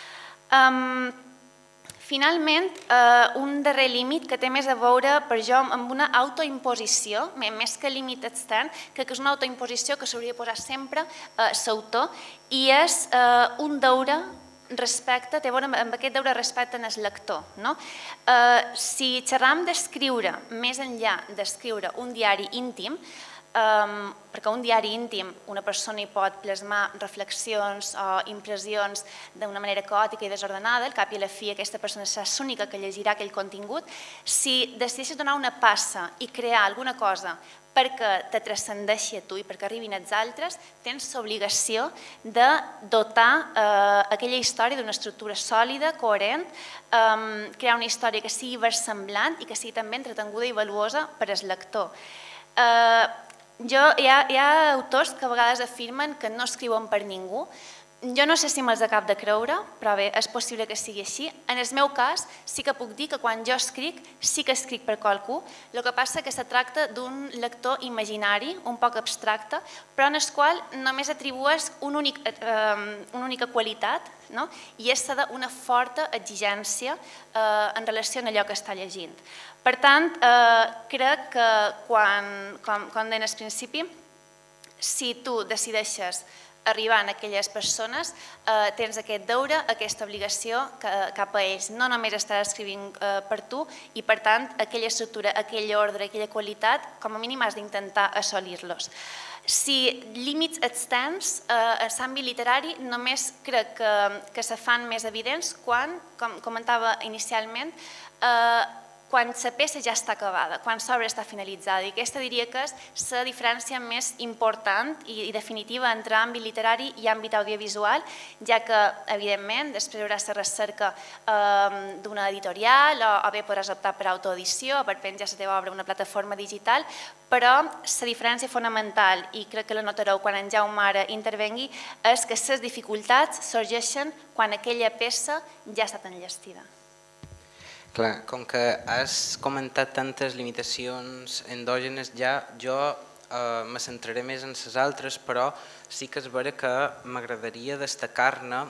Finalment, un darrer límit que té més a veure per jo amb una autoimposició, més que límit extern, crec que és una autoimposició que s'hauria de posar sempre l'autor i és un deure respecte, té a veure amb aquest deure respecte en el lector. Si xerram d'escriure, més enllà d'escriure un diari íntim, perquè un diari íntim una persona hi pot plasmar reflexions o impressions d'una manera caòtica i desordenada, al cap i a la fi aquesta persona serà l'única que llegirà aquell contingut. Si decideixes donar una passa i crear alguna cosa perquè te transcendeixi a tu i perquè arribin als altres, tens l'obligació de dotar aquella història d'una estructura sòlida, coherent, crear una història que sigui versemblant i que sigui també entretenguda i valuosa per al lector. Hi ha autors que a vegades afirmen que no escriuen per ningú. Jo no sé si me'ls acabo de creure, però bé, és possible que sigui així. En el meu cas, sí que puc dir que quan jo escric, sí que escric per qualcú. El que passa és que se tracta d'un lector imaginari, un poc abstracte, però en el qual només atribueix una única qualitat, i és una forta exigència en relació a allò que està llegint. Per tant, crec que, com deia al principi, si tu decideixes arribar a aquelles persones, tens aquest deure, aquesta obligació cap a ells. No només estaràs escrivint per tu i, per tant, aquella estructura, aquell ordre, aquella qualitat, com a mínim has d'intentar assolir-los. Si límits externs, a l'àmbit literari, només crec que se fan més evidents quan, com comentava inicialment, quan la peça ja està acabada, quan l'obra està finalitzada. I aquesta diria que és la diferència més important i definitiva entre àmbit literari i àmbit audiovisual, ja que, evidentment, després hi haurà la recerca d'una editorial o bé podràs optar per autoedició o per penjar la teva obra a una plataforma digital, però la diferència fonamental, i crec que la notareu quan en Jaume ara intervengui, és que les dificultats sorgeixen quan aquella peça ja ha estat enllestida. Clar, com que has comentat tantes limitacions endògenes, ja jo me centraré més en les altres, però sí que és vera que m'agradaria destacar-ne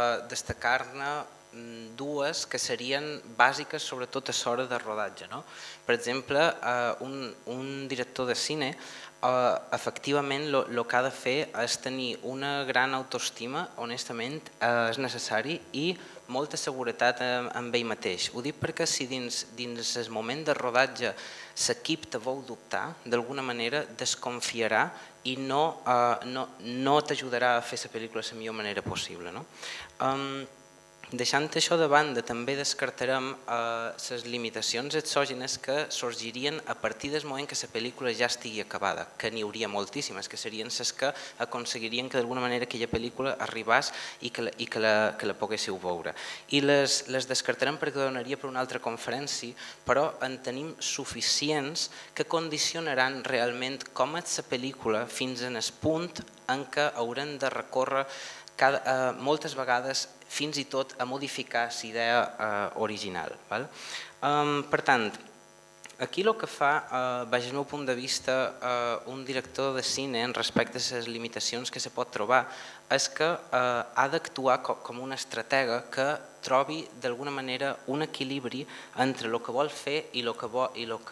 dues que serien bàsiques sobretot a l'hora de rodatge. Per exemple, un director de cine efectivament el que ha de fer és tenir una gran autoestima, honestament és necessari, i molta seguretat amb ell mateix. Ho dic perquè si dins el moment de rodatge l'equip te vol dubtar, d'alguna manera desconfiarà i no t'ajudarà a fer la pel·lícula de la millor manera possible. Deixant això de banda, també descartarem les limitacions exògenes que sorgirien a partir del moment que la pel·lícula ja estigui acabada, que n'hi hauria moltíssimes, que serien les que aconseguirien que d'alguna manera aquella pel·lícula arribés i que la poguéssiu veure. I les descartarem perquè donaria per una altra conferència, però en tenim suficients que condicionaran realment com és la pel·lícula fins en el punt en què haurem de recórrer moltes vegades fins i tot a modificar la idea original. Per tant, aquí el que fa, des del meu punt de vista, un director de cine respecte a les limitacions que se pot trobar és que ha d'actuar com una estratega que trobi d'alguna manera un equilibri entre el que vol fer i el que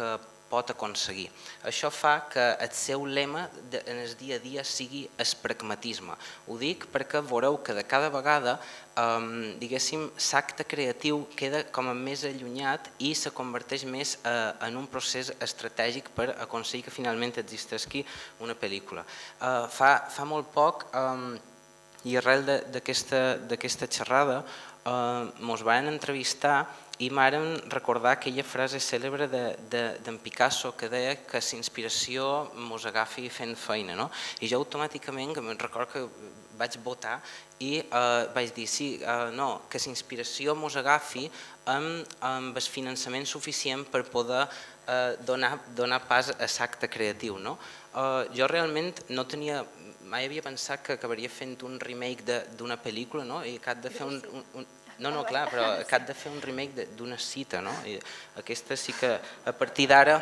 pot aconseguir. Això fa que el seu lema en el dia a dia sigui el pragmatisme. Ho dic perquè veureu que de cada vegada diguéssim, l'acte creatiu queda com a més allunyat i se converteix més en un procés estratègic per aconseguir que finalment existeixi una pel·lícula. Fa molt poc, i arrel d'aquesta xerrada, ens van entrevistar i m'aren recordar aquella frase cèlebre d'en Picasso que deia que l'inspiració ens agafi fent feina. I jo automàticament, que me'n recordo que vaig votar i vaig dir sí, no, que l'inspiració ens agafi amb el finançament suficient per poder donar pas a l'acte creatiu. Jo realment no tenia, mai havia pensat que acabaria fent un remake d'una pel·lícula i que had de fer un... No, clar, però que had de fer un remake d'una cita. Aquesta sí que a partir d'ara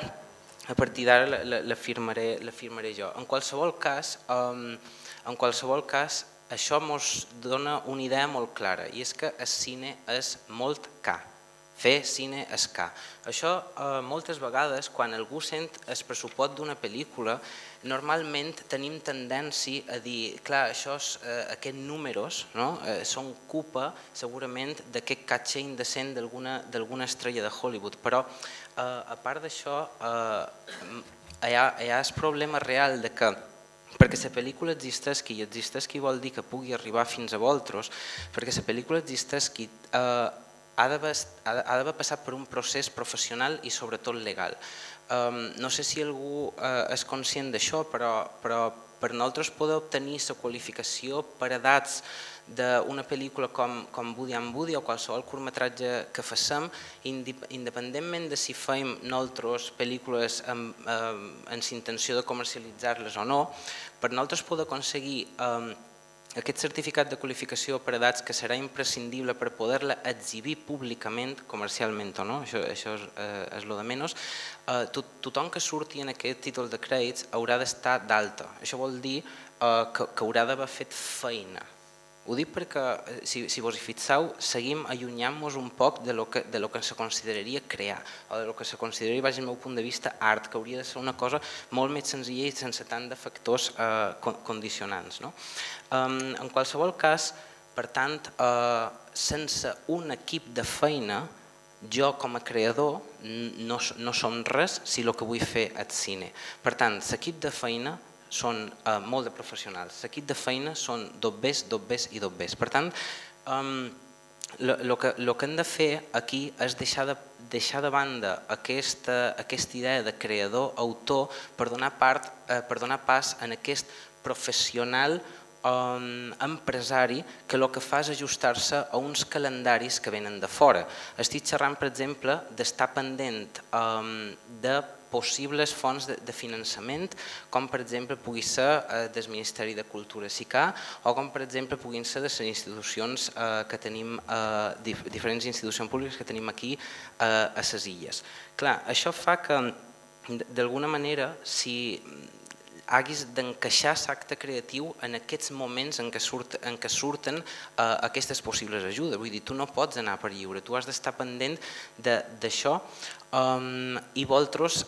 l'afirmaré jo. En qualsevol cas, això ens dona una idea molt clara i és que el cine és molt car. Fer cine és car. Això moltes vegades quan algú sent el pressupost d'una pel·lícula normalment tenim tendència a dir clar, aquests números són culpa segurament d'aquest catxer indecent d'alguna estrella de Hollywood, però a part d'això hi ha el problema real de que perquè la pel·lícula existeixi, i existeixi vol dir que pugui arribar fins a vosaltres, perquè la pel·lícula existeixi ha d'haver passat per un procés professional i sobretot legal. No sé si algú és conscient d'això, però per nosaltres poder obtenir la qualificació per edats d'una pel·lícula com Woody and Woody o qualsevol curtmetratge que facem, independentment de si fem nosaltres pel·lícules amb la intenció de comercialitzar-les o no, per nosaltres poder aconseguir aquest certificat de qualificació per edats que serà imprescindible per poder-la exhibir públicament, comercialment o no, això és el de menys, tothom que surti en aquest títol de crèdits haurà d'estar d'alta. Això vol dir que haurà d'haver fet feina. Ho dic perquè, si vos hi fixeu, seguim allunyant-nos un poc de lo que se consideraria crear, o de lo que se consideraria, des del meu punt de vista, art, que hauria de ser una cosa molt més senzilla i sense tant de factors condicionants. En qualsevol cas, per tant, sense un equip de feina, jo com a creador no som res si el que vull fer és cine. Per tant, l'equip de feina són molt de professionals. L'equip de feina són dobbers i dobbers. Per tant, el que hem de fer aquí és deixar de banda aquesta idea de creador-autor per donar pas a aquest professional empresari que el que fa és ajustar-se a uns calendaris que venen de fora. Estic xerrant, per exemple, d'estar pendent de possibles fonts de finançament, com per exemple pugui ser del Ministeri de Cultura SICA o com per exemple puguin ser de les institucions que tenim, diferents institucions públiques que tenim aquí a les illes. Clar, això fa que d'alguna manera si haguis d'encaixar l'acte creatiu en aquests moments en què surten aquestes possibles ajudes. Vull dir, tu no pots anar per lliure, tu has d'estar pendent d'això i vosaltres,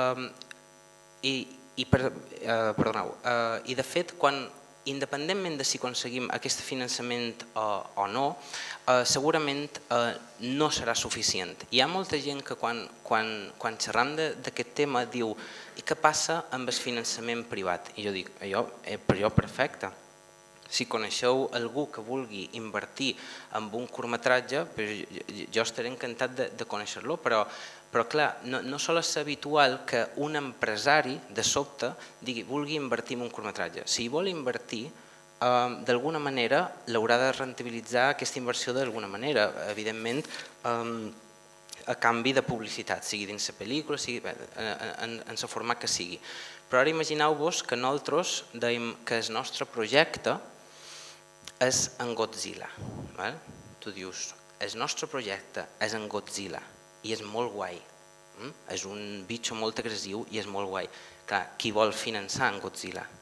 i de fet, independentment de si aconseguim aquest finançament o no, segurament no serà suficient. Hi ha molta gent que quan xerram d'aquest tema diu i què passa amb el finançament privat? I jo dic, per jo perfecte. Si coneixeu algú que vulgui invertir en un curtmetratge, jo estaré encantat de conèixer-lo, però clar, no sol ser habitual que un empresari de sobte vulgui invertir en un curtmetratge. Si vol invertir, d'alguna manera l'haurà de rentabilitzar aquesta inversió d'alguna manera, evidentment a canvi de publicitat, sigui dins la pel·lícula, sigui en el format que sigui. Però ara imagineu-vos que nosaltres dèiem que el nostre projecte és en Godzilla. Tu dius, el nostre projecte és en Godzilla i és molt guai. És un bitxo molt agressiu i és molt guai. Clar, qui vol finançar en Godzilla?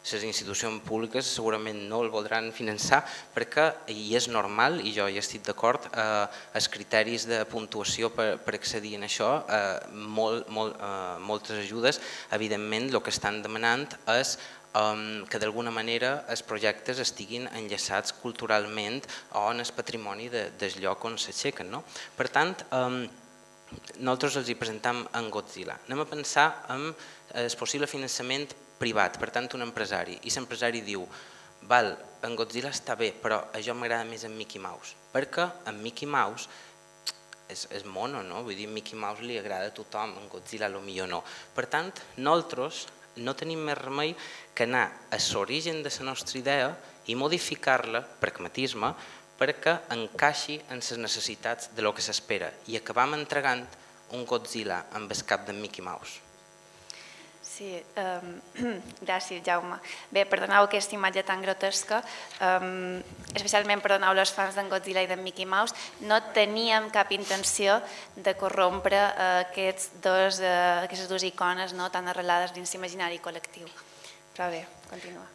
Les institucions públiques segurament no el voldran finançar perquè, i és normal, i jo hi estic d'acord, els criteris de puntuació per accedir a això, moltes ajudes, evidentment el que estan demanant és que d'alguna manera els projectes estiguin enllaçats culturalment o en el patrimoni del lloc on s'aixequen. Per tant, nosaltres els hi presentem en Godzilla. Anem a pensar en el possible finançament privat, per tant un empresari, i l'empresari diu en Godzilla està bé, però a jo m'agrada més en Mickey Mouse, perquè en Mickey Mouse és mono, vull dir, Mickey Mouse li agrada a tothom, en Godzilla potser no. Per tant, nosaltres no tenim més remei que anar a l'origen de la nostra idea i modificar-la, pragmatisme, perquè encaixi en les necessitats de lo que s'espera i acabam entregant un Godzilla amb el cap d'en Mickey Mouse. Sí, gràcies, Jaume. Bé, perdoneu aquesta imatge tan grotesca, especialment perdoneu els fans d'en Godzilla i d'en Mickey Mouse, no teníem cap intenció de corrompre aquestes dues icones tan arrelades dins l'imaginari col·lectiu. Però bé, continua.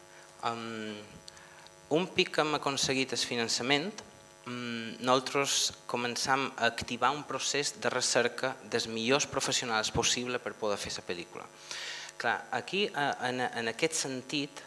Un pic que hem aconseguit el finançament, nosaltres començam a activar un procés de recerca dels millors professionals possible per poder fer la pel·lícula. Clar, aquí, en aquest sentit,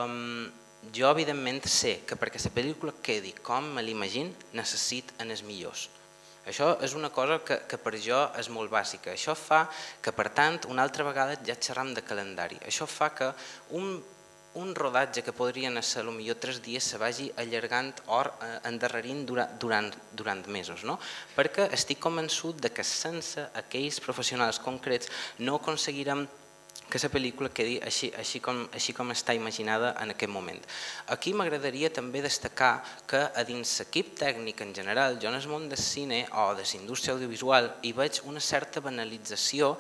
jo evidentment sé que perquè la pel·lícula quedi com me l'imagino, necessito els millors. Això és una cosa que per jo és molt bàsica. Això fa que, per tant, una altra vegada ja xerram de calendari. Això fa que un rodatge que podrien ser potser 3 dies se vagi allargant o endarrerint durant mesos, perquè estic convençut que sense aquells professionals concrets no aconseguirem que la pel·lícula quedi així com està imaginada en aquest moment. Aquí m'agradaria també destacar que a dins l'equip tècnic en general, jo en el món del cine o de la indústria audiovisual hi veig una certa banalització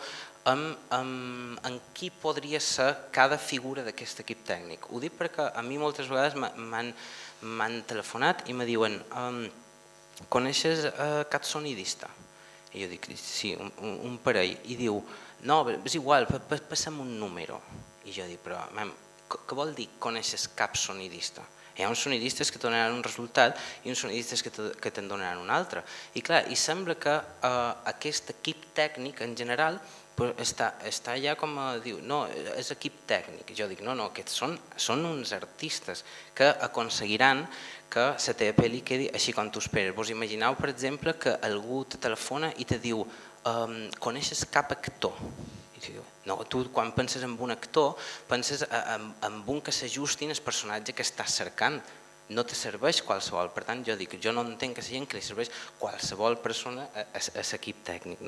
en qui podria ser cada figura d'aquest equip tècnic. Ho dic perquè a mi moltes vegades m'han telefonat i me diuen «Coneixes cap sonidista?» I jo dic «Sí, un parell». I diu «No, és igual, passa'm un número». I jo dic «Però què vol dir coneixes cap sonidista?» Hi ha uns sonidistes que et donaran un resultat i uns sonidistes que te'n donaran un altre. I clar, i sembla que aquest equip tècnic en general està allà com a dir, no, és equip tècnic. Jo dic, no, aquests són uns artistes que aconseguiran que la teva pel·li quedi així com tu esperes. Vos imagineu, per exemple, que algú te telefona i te diu, coneixes cap actor? No, tu quan penses en un actor penses en un que s'ajusti al personatge que estàs cercant. No te serveix qualsevol. Per tant, jo dic, jo no entenc que sigui que li serveix qualsevol persona a l'equip tècnic.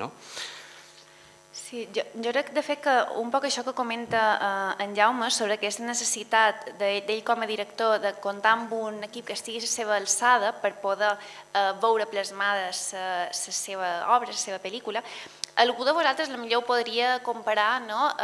Sí, jo crec de fet que un poc això que comenta en Jaume sobre aquesta necessitat d'ell com a director de comptar amb un equip que estigui a la seva alçada per poder veure plasmada la seva obra, la seva pel·lícula, algú de vosaltres potser ho podria comparar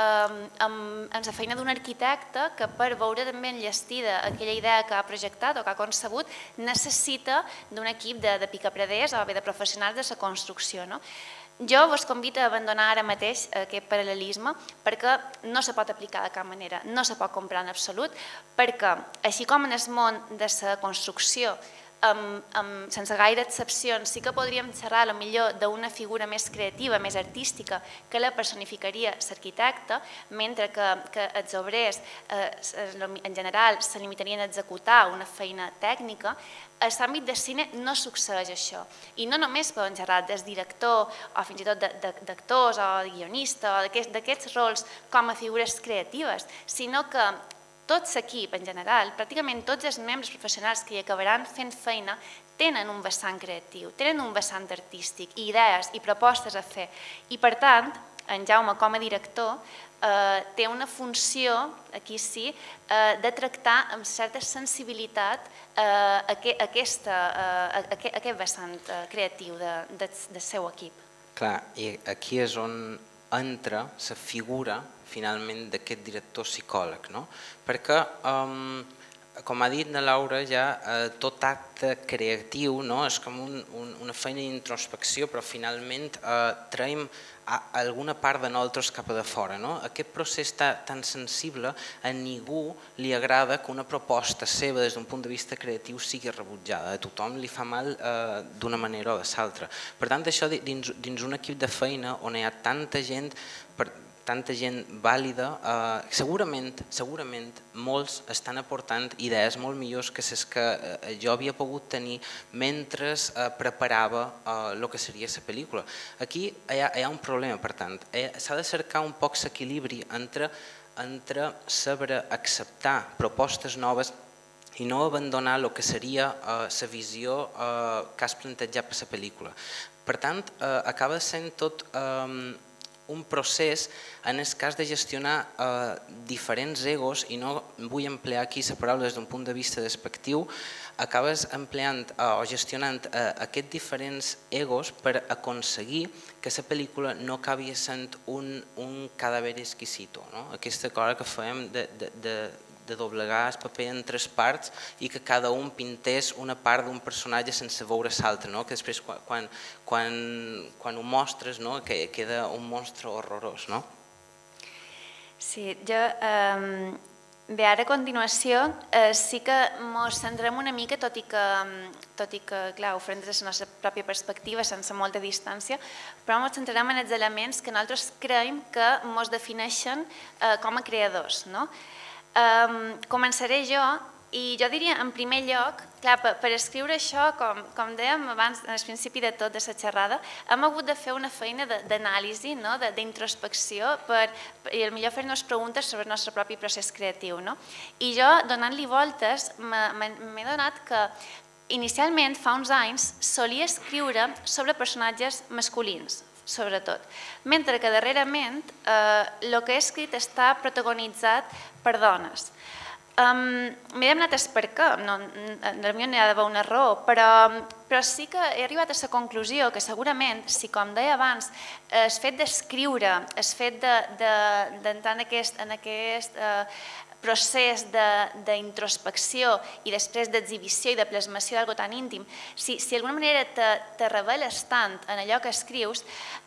amb la feina d'un arquitecte que per veure també enllestida aquella idea que ha projectat o que ha concebut necessita d'un equip de picapreders o bé de professionals de la construcció. Jo vos convido a abandonar ara mateix aquest paral·lelisme perquè no se pot aplicar de cap manera, no se pot comprar en absolut, perquè així com en el món de la construcció, sense gaire excepcions, sí que podríem xerrar potser d'una figura més creativa, més artística, que la personificaria l'arquitecte, mentre que els obrers en general se limitarien a executar una feina tècnica. A l'àmbit del cine no succeeix això. I no només podem xerrar del director o fins i tot d'actors o de guionista o d'aquests rols com a figures creatives, sinó que tot l'equip en general, pràcticament tots els membres professionals que hi acabaran fent feina, tenen un vessant creatiu, tenen un vessant artístic, idees i propostes a fer. I per tant, en Jaume com a director té una funció, aquí sí, de tractar amb certa sensibilitat aquest vessant creatiu del seu equip. Clar, i aquí és on entra la figura finalment d'aquest director psicòleg, perquè com ha dit la Laura, ja tot acte creatiu és com una feina d'introspecció, però finalment traiem alguna part de nosaltres cap a de fora. Aquest procés tan sensible, a ningú li agrada que una proposta seva des d'un punt de vista creatiu sigui rebutjada. A tothom li fa mal d'una manera o de l'altra. Per tant, això dins un equip de feina on hi ha tanta gent vàlida, segurament molts estan aportant idees molt millors que les que jo havia pogut tenir mentre preparava el que seria la pel·lícula. Aquí hi ha un problema, per tant, s'ha de cercar un poc l'equilibri entre saber acceptar propostes noves i no abandonar el que seria la visió que has plantejat per la pel·lícula. Per tant, acaba sent tot un procés en el cas de gestionar diferents egos, i no vull emplear aquí la paraula des d'un punt de vista despectiu, acabes empleant o gestionant aquests diferents egos per aconseguir que la pel·lícula no acabi sent un cadàver exquisito. Aquesta cosa que fèiem de doblegar el paper en 3 parts i que cada un pintés una part d'un personatge sense veure l'altre, que després quan ho mostres queda un monstre horrorós. Sí, jo... Bé, ara a continuació sí que ens centrem una mica, tot i que clar, ho farem des de la nostra pròpia perspectiva, sense molta distància, però ens centrarem en els elements que nosaltres creiem que ens defineixen com a creadors. Començaré jo, i jo diria, en primer lloc, per escriure això, com dèiem abans, al principi de tot, de la xerrada, hem hagut de fer una feina d'anàlisi, d'introspecció, i potser fer-nos preguntes sobre el nostre propi procés creatiu. I jo, donant-li voltes, m'he donat que inicialment, fa uns anys, solia escriure sobre personatges masculins, sobretot, mentre que darrerament el que he escrit està protagonitzat per dones. M'he demanat per què, potser n'hi ha d'haver una raó, però sí que he arribat a la conclusió que segurament, si com deia abans, el fet d'escriure, el fet d'entrar en aquest procés d'introspecció i després d'exhibició i de plasmació d'algo tan íntim, si d'alguna manera te reveles tant en allò que escrius,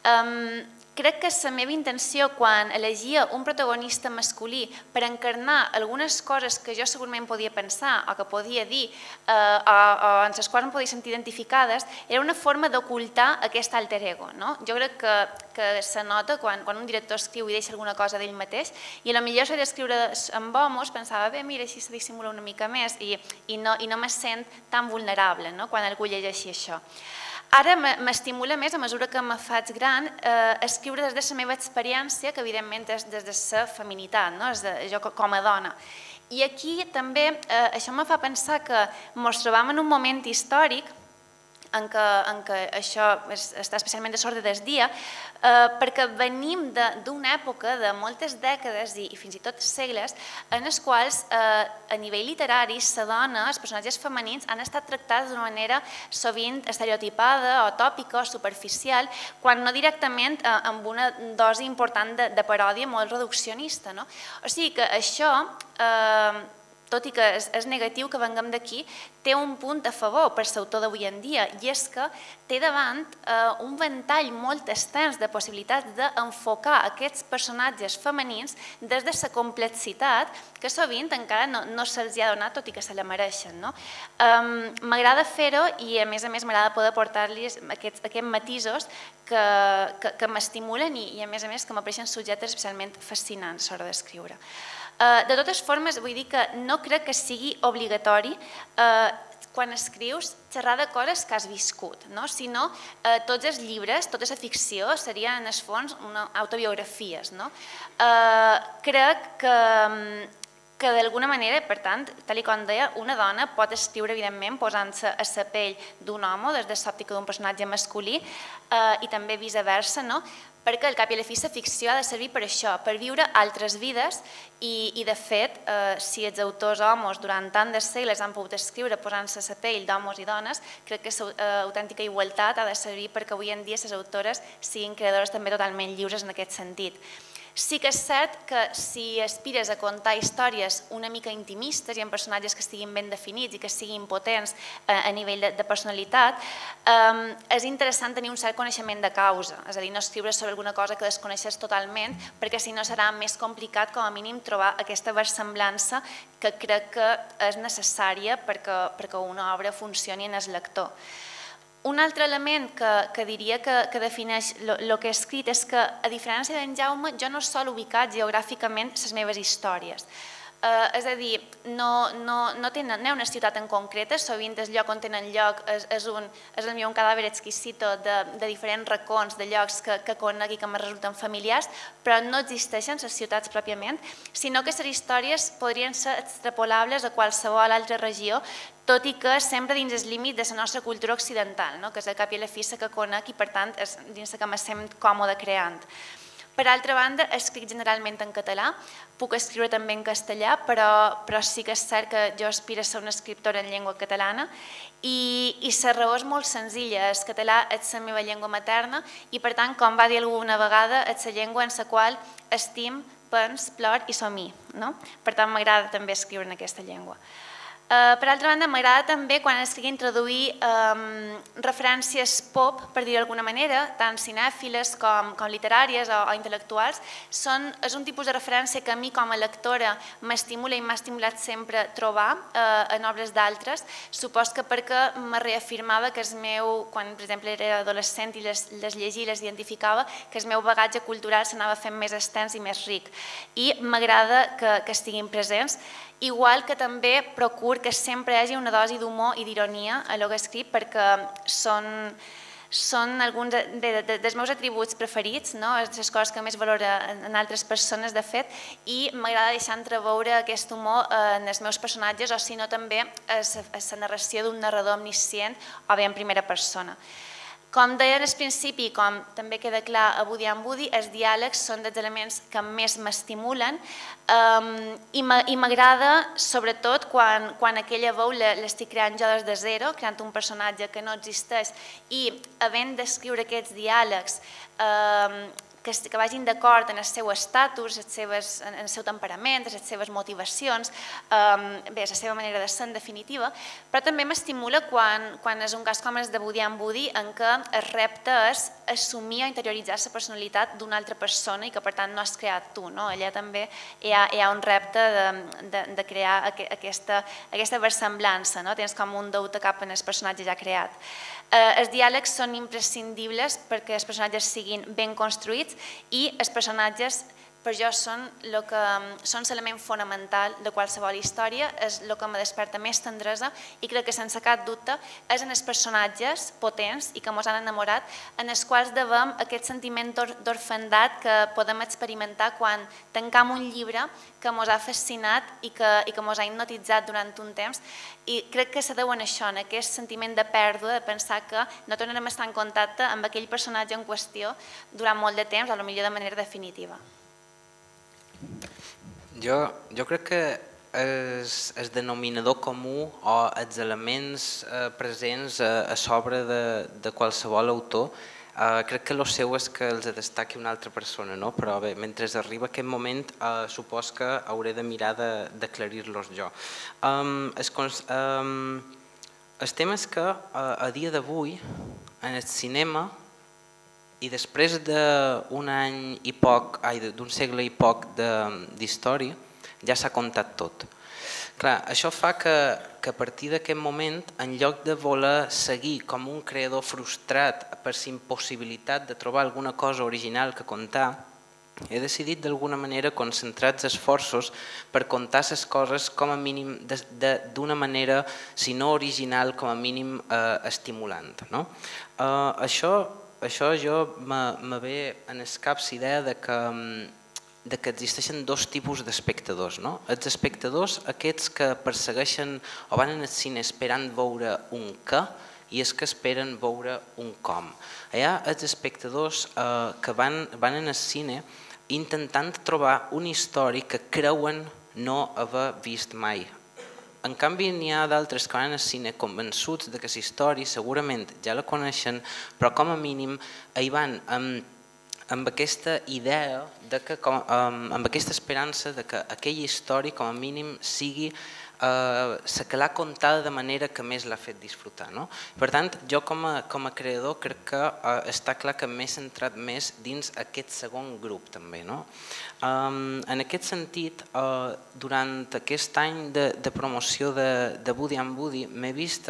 crec que la meva intenció quan elegia un protagonista masculí per encarnar algunes coses que jo segurament podia pensar o que podia dir o en les quals em podia sentir identificades era una forma d'ocultar aquest alter ego. Jo crec que se nota quan un director escriu i deixa alguna cosa d'ell mateix i potser si he d'escriure amb homos pensava, bé, mira, així se dissimula una mica més i no me sent tan vulnerable quan algú llegeixi això. Ara m'estimula més, a mesura que me faig gran, escriure des de la meva experiència, que evidentment és des de la feminitat, jo com a dona. I aquí també això me fa pensar que ens trobam en un moment històric en què això està especialment de l'ordre del dia, perquè venim d'una època de moltes dècades i fins i tot segles en els quals a nivell literari la dona, els personatges femenins han estat tractats d'una manera sovint estereotipada o tòpica o superficial, quan no directament amb una dosi important de paròdia molt reduccionista. O sigui que això, tot i que és negatiu que venguem d'aquí, té un punt a favor per l'autor d'avui en dia, i és que té davant un ventall molt extens de possibilitats d'enfocar aquests personatges femenins des de la complexitat que sovint encara no se'ls ha donat, tot i que se la mereixen. M'agrada fer-ho i a més m'agrada poder portar-los aquests matisos que m'estimulen i a més que m'apareixen subjectes especialment fascinants a l'hora d'escriure. De totes formes, vull dir que no crec que sigui obligatori quan escrius xerrar de coses que has viscut, sinó tots els llibres, tota la ficció serien en el fons autobiografies. Crec que d'alguna manera, per tant, tal com deia, una dona pot escriure evidentment posant-se a la pell d'un home des de l'òptica d'un personatge masculí i també viceversa, perquè al cap i a la fi la ficció ha de servir per això, per viure altres vides i de fet, si els autors homes durant tant de segles han pogut escriure posant-se a la pell d'homes i dones, crec que l'autèntica igualtat ha de servir perquè avui en dia les autores siguin creadores també totalment lliures en aquest sentit. Sí que és cert que si aspires a contar històries una mica intimistes i amb personatges que estiguin ben definits i que siguin potents a nivell de personalitat, és interessant tenir un cert coneixement de causa, és a dir, no escriure sobre alguna cosa que desconeixes totalment, perquè si no serà més complicat com a mínim trobar aquesta versemblança que crec que és necessària perquè una obra funcioni en el lector. Un altre element que diria que defineix el que he escrit és que, a diferència d'en Jaume, jo no sol ubicar geogràficament les meves històries. És a dir, no tenen una ciutat en concreta, sovint el lloc on tenen lloc és un cadàver exquisito de diferents racons, de llocs que conec i que me resulten familiars, però no existeixen les ciutats pròpiament, sinó que les històries podrien ser extrapolables a qualsevol altra regió, tot i que sempre dins el límit de la nostra cultura occidental, que és el cap i la fi que conec i per tant és dins la que me sent còmode creant. Per altra banda, escric generalment en català, puc escriure també en castellà, però sí que és cert que jo aspiro a ser una escriptora en llengua catalana i la raó és molt senzilla, el català és la meva llengua materna i per tant, com va dir algú una vegada, és la llengua en la qual estim, pens, plor i somni. Per tant, m'agrada també escriure en aquesta llengua. Per altra banda, m'agrada també quan escric introduir referències pop, per dir-ho d'alguna manera, tant cinèfiles com literàries o intel·lectuals. És un tipus de referència que a mi com a lectora m'estimula i m'ha estimulat sempre trobar en obres d'altres. Supos que perquè me reafirmava que el meu, quan per exemple era adolescent i les llegia i les identificava, que el meu bagatge cultural s'anava fent més extens i més ric. I m'agrada que estiguin presents. Igual que també procuro que sempre hi hagi una dosi d'humor i d'ironia a allò que escric perquè són alguns dels meus atributs preferits, les coses que més valoro en altres persones, de fet, i m'agrada deixar entreveure aquest humor en els meus personatges o si no també a la narració d'un narrador omniscient o bé en primera persona. Com deia al principi, com també queda clar a Budi and Budi, els diàlegs són dels elements que més m'estimulen i m'agrada sobretot quan aquella veu l'estic creant jo des de zero, creant un personatge que no existeix i havent d'escriure aquests diàlegs que vagin d'acord en el seu estatus, en el seu temperament, les seves motivacions, bé, la seva manera de ser en definitiva, però també m'estimula quan és un cas com el de Budi and Budi en què el repte és assumir o interioritzar la personalitat d'una altra persona i que per tant no has creat tu. Allà també hi ha un repte de crear aquesta versemblança, tens com un deute cap en el personatge ja creat. Els diàlegs són imprescindibles perquè els personatges siguin ben construïts i els personatges per jo són l'element fonamental de qualsevol història, és el que me desperta més tendresa i crec que sense cap dubte és en els personatges potents i que ens han enamorat en els quals devem aquest sentiment d'orfandat que podem experimentar quan tancam un llibre que ens ha fascinat i que ens ha hipnotitzat durant un temps i crec que se deu en això, en aquest sentiment de pèrdua, de pensar que no tornarem a estar en contacte amb aquell personatge en qüestió durant molt de temps, potser de manera definitiva. Jo crec que el denominador comú o els elements presents a sobre de qualsevol autor crec que el seu és que els destaqui una altra persona, però bé, mentre arriba aquest moment supos que hauré de mirar d'aclarir-los jo. El tema és que a dia d'avui en el cinema i després d'un any i poc, d'un segle i poc d'història, ja s'ha contat tot. Clar, això fa que a partir d'aquest moment, en lloc de voler seguir com un creador frustrat per la impossibilitat de trobar alguna cosa original que contar, he decidit d'alguna manera concentrar els esforços per contar les coses com a mínim d'una manera, si no original, com a mínim estimulant. Això jo me ve en el cap la idea que existeixen dos tipus d'espectadors. Els espectadors, aquests que persegueixen o van al cine esperant veure un què i els que esperen veure un com. Hi ha els espectadors que van al cine intentant trobar una història que creuen no haver vist mai. En canvi, n'hi ha d'altres que van al cine convençuts que la història segurament ja la coneixen, però com a mínim hi van amb amb aquesta idea, amb aquesta esperança de que aquella història com a mínim sigui la que l'ha contada de manera que més l'ha fet disfrutar. Per tant, jo com a creador crec que està clar que m'he centrat més dins aquest segon grup també. En aquest sentit, durant aquest any de promoció de Woody and Woody m'he vist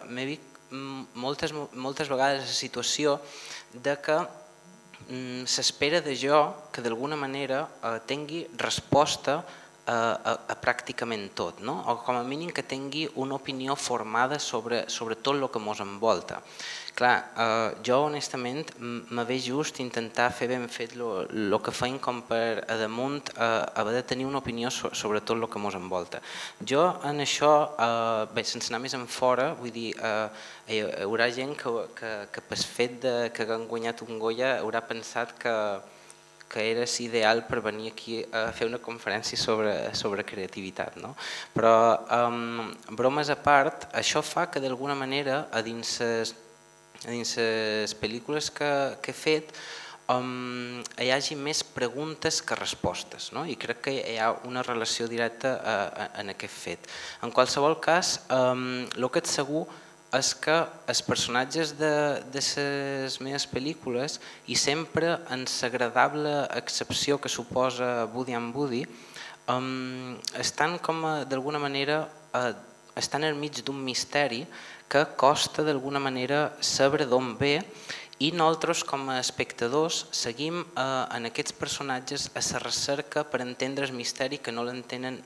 moltes vegades la situació de que s'espera de jo que d'alguna manera tingui resposta a pràcticament tot, o com a mínim que tingui una opinió formada sobre tot el que ens envolta. Clar, jo honestament me ve just intentar fer ben fet el que feim com per a damunt haver de tenir una opinió sobre tot el que ens envolta. Jo en això, sense anar més en fora, vull dir, hi haurà gent que pel fet que han guanyat un Goya haurà pensat que era ideal per venir aquí a fer una conferència sobre creativitat. Però, bromes a part, això fa que d'alguna manera a dins les pel·lícules que he fet hi hagi més preguntes que respostes, i crec que hi ha una relació directa en aquest fet. En qualsevol cas, el que és segur és que els personatges de les meves pel·lícules, i sempre en l'agradable excepció que suposa Woody and Woody, estan com d'alguna manera estan enmig d'un misteri que costa d'alguna manera saber d'on ve, i nosaltres com a espectadors seguim en aquests personatges a la recerca per entendre el misteri que no l'entenen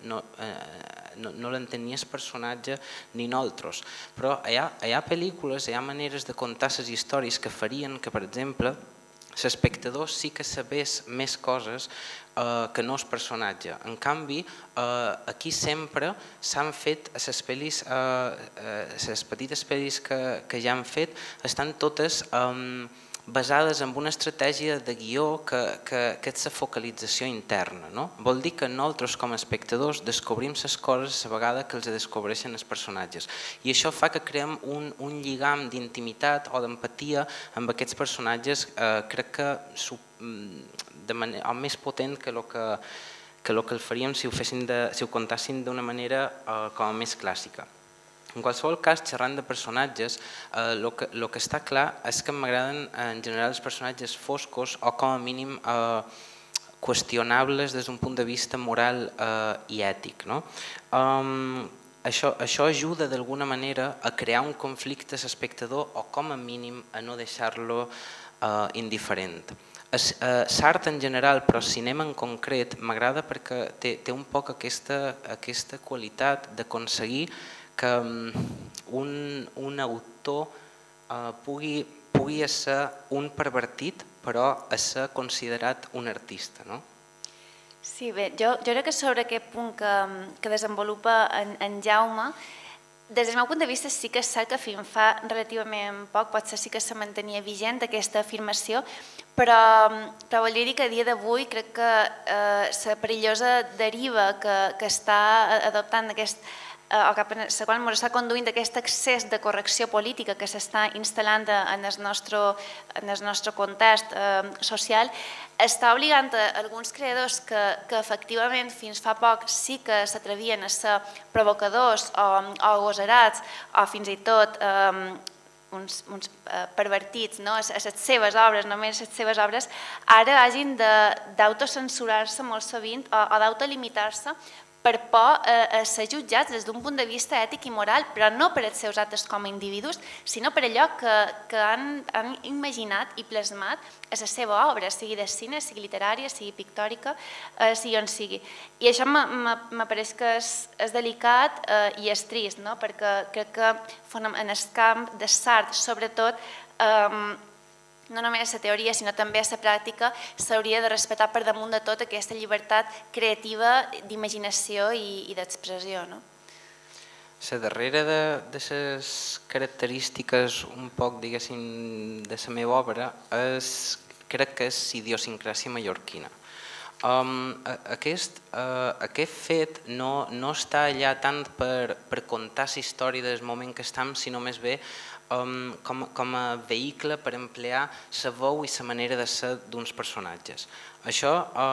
ni el personatge ni nosaltres. Però hi ha pel·lícules, hi ha maneres de contar les històries que farien que, per exemple, l'espectador sí que sabés més coses que no el personatge. En canvi, aquí sempre s'han fet les pel·lis, les petites pel·lis que ja han fet, estan totes basades en una estratègia de guió que és la focalització interna. Vol dir que nosaltres com a espectadors descobrim les coses a la vegada que els descobreixen els personatges, i això fa que creem un lligam d'intimitat o d'empatia amb aquests personatges, crec que més potent que el que el faríem si ho contéssim d'una manera com a més clàssica. En qualsevol cas, xerrant de personatges, el que està clar és que m'agraden en general els personatges foscos o com a mínim qüestionables des d'un punt de vista moral i ètic. Això ajuda d'alguna manera a crear un conflicte a l'espectador o com a mínim a no deixar-lo indiferent. L'art en general, però el cinema en concret, m'agrada perquè té un poc aquesta qualitat d'aconseguir que un autor pugui ser un pervertit però ser considerat un artista. Sí, bé, jo crec que sobre aquest punt que desenvolupa en Jaume, des del meu punt de vista sí que és cert que fins fa relativament poc potser sí que se mantenia vigent aquesta afirmació, però volia dir que a dia d'avui crec que la perillosa deriva que està adoptant o cap a la qual ens està conduint aquest excés de correcció política que s'està instal·lant en el nostre context social, està obligant a alguns creadors que efectivament fins fa poc sí que s'atrevien a ser provocadors o agosarats o fins i tot uns pervertits a les seves obres, només les seves obres, ara hagin d'autocensurar-se molt sovint o d'autolimitar-se per por a ser jutjats des d'un punt de vista ètic i moral, però no per els seus actes com a individus, sinó per allò que han imaginat i plasmat a la seva obra, sigui de cine, sigui literària, sigui pictòrica, sigui on sigui. I això m'apareix que és delicat i és trist, perquè crec que en el camp de l'art, sobretot, no només la teoria, sinó també la pràctica, s'hauria de respectar per damunt de tot aquesta llibertat creativa d'imaginació i d'expressió. La darrera de les característiques un poc, diguéssim, de la meva obra crec que és idiosincràsia mallorquina. Aquest fet no està allà tant per contar la història del moment que estem, sinó més bé com a vehicle per emplear la veu i la manera de ser d'uns personatges. Això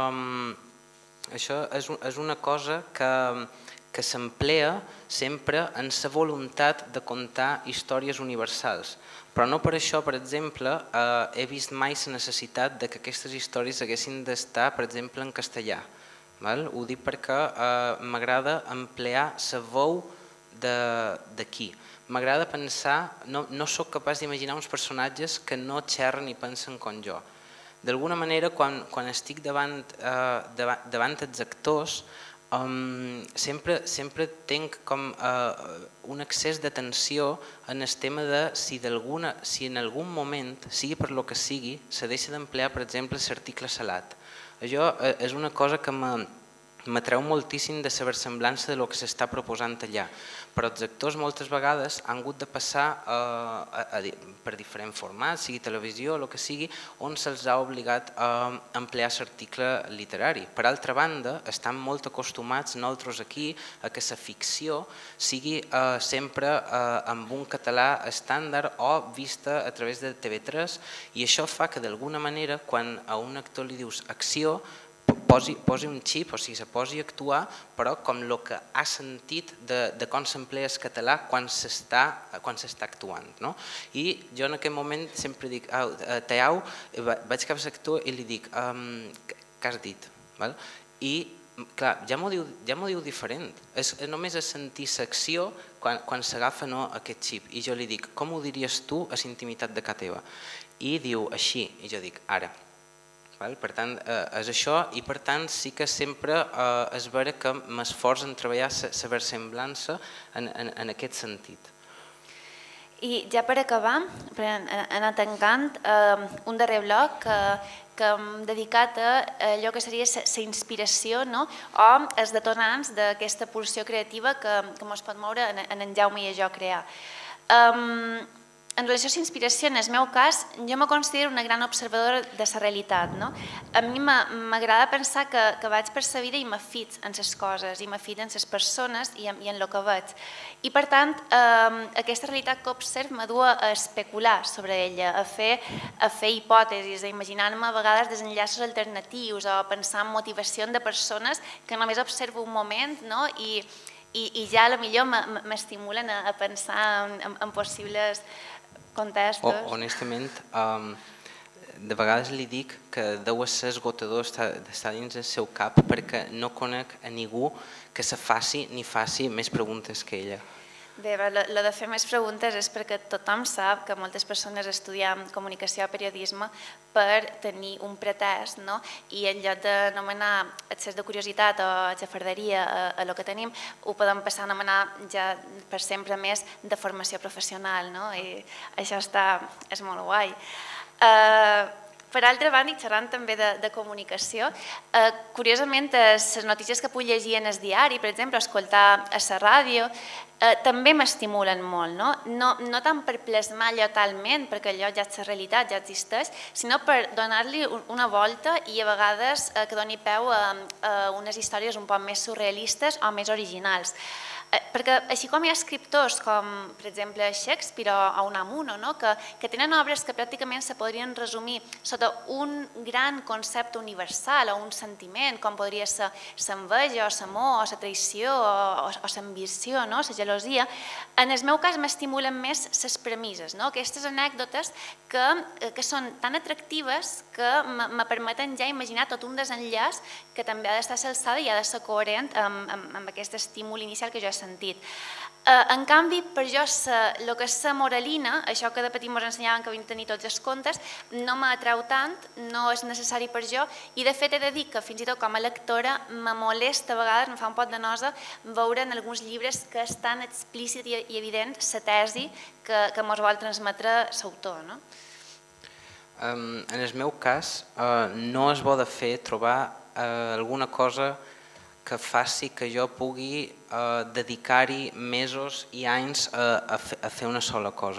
és una cosa que s'emplea sempre en la voluntat de contar històries universals. Però no per això, per exemple, he vist mai la necessitat que aquestes històries haguessin d'estar, per exemple, en castellà. Ho dic perquè m'agrada emplear la veu d'aquí. M'agrada pensar, no sóc capaç d'imaginar uns personatges que no xerren i pensen com jo. D'alguna manera, quan estic davant els actors, sempre tinc com un excés d'atenció en el tema de si en algun moment, sigui per lo que sigui, se deixa d'emplear, per exemple, l'article salat. Això és una cosa que m'atreu moltíssim de la versemblança del que s'està proposant allà, però els actors moltes vegades han hagut de passar per diferents formats, sigui televisió o el que sigui, on se'ls ha obligat a emplear l'article literari. Per altra banda, estan molt acostumats nosaltres aquí a que la ficció sigui sempre amb un català estàndard o vista a través de TV3, i això fa que d'alguna manera quan a un actor li dius acció posi un xip, o sigui, se posi a actuar, però com el que ha sentit de com s'emplea el català quan s'està actuant. I jo en aquest moment sempre dic, Teau, vaig cap a l'actor i li dic, què has dit? I clar, ja m'ho diu diferent, només és sentir l'acció quan s'agafa aquest xip, i jo li dic, com ho diries tu a la intimitat de casa teva? I diu així, i jo dic, ara. Per tant, és això, i per tant sí que sempre és vera que m'esforç en treballar la versemblança en aquest sentit. I ja per acabar, per anar tancant, un darrer bloc que hem dedicat a allò que seria la inspiració o els detonants d'aquesta pulsió creativa que ens pot moure en en Jaume i a jo crear. En relació a la inspiració, en el meu cas, jo me considero una gran observadora de la realitat. A mi m'agrada pensar que vaig per la vida i m'afit en les coses, i m'afit en les persones i en el que veig. I per tant, aquesta realitat que observo m'adu a especular sobre ella, a fer hipòtesis, a imaginar-me a vegades desenllaços alternatius o a pensar en motivació de persones que només observo un moment i ja potser m'estimulen a pensar en possibles contextos. Honestament, de vegades li dic que deu ser esgotador estar dins el seu cap perquè no conec a ningú que se faci ni faci més preguntes que ella. Bé, el de fer més preguntes és perquè tothom sap que moltes persones estudiem comunicació o periodisme per tenir un pretest, i en lloc d'anomenar excés de curiositat o xafarderia a el que tenim, ho podem passar a anomenar ja per sempre més de formació professional, i això és molt guai. Per altra banda, i xerrant també de comunicació, curiosament, les notícies que puc llegir en el diari, per exemple, escoltar a la ràdio, també m'estimulen molt, no tant per plasmar allò talment, perquè allò ja és la realitat, ja existeix, sinó per donar-li una volta i a vegades que doni peu a unes històries un poc més surrealistes o més originals. Perquè així com hi ha escriptors com, per exemple, Shakespeare o Unamuno, que tenen obres que pràcticament se podrien resumir sota un gran concepte universal o un sentiment, com podria ser l'enveja o l'amor o la traïció o l'ambició, la gelosia, en el meu cas m'estimulen més les premisses, aquestes anècdotes que són tan atractives que me permeten ja imaginar tot un desenllaç que també ha d'estar a l'alçada i ha de ser coherent amb aquest estímul inicial que jo he sentit. En canvi, per jo, el que és la moralina, això que de petit ens ensenyaven que havíem de tenir tots els contes, no m'atreu tant, no és necessari per jo, i de fet he de dir que fins i tot com a lectora me molesta a vegades, em fa un poc de nosa, veure en alguns llibres que és tan explícit i evident la tesi que ens vol transmetre l'autor. En el meu cas, no es bo de fer trobar alguna cosa que faci que jo pugui dedicar-hi mesos i anys a fer una sola cosa.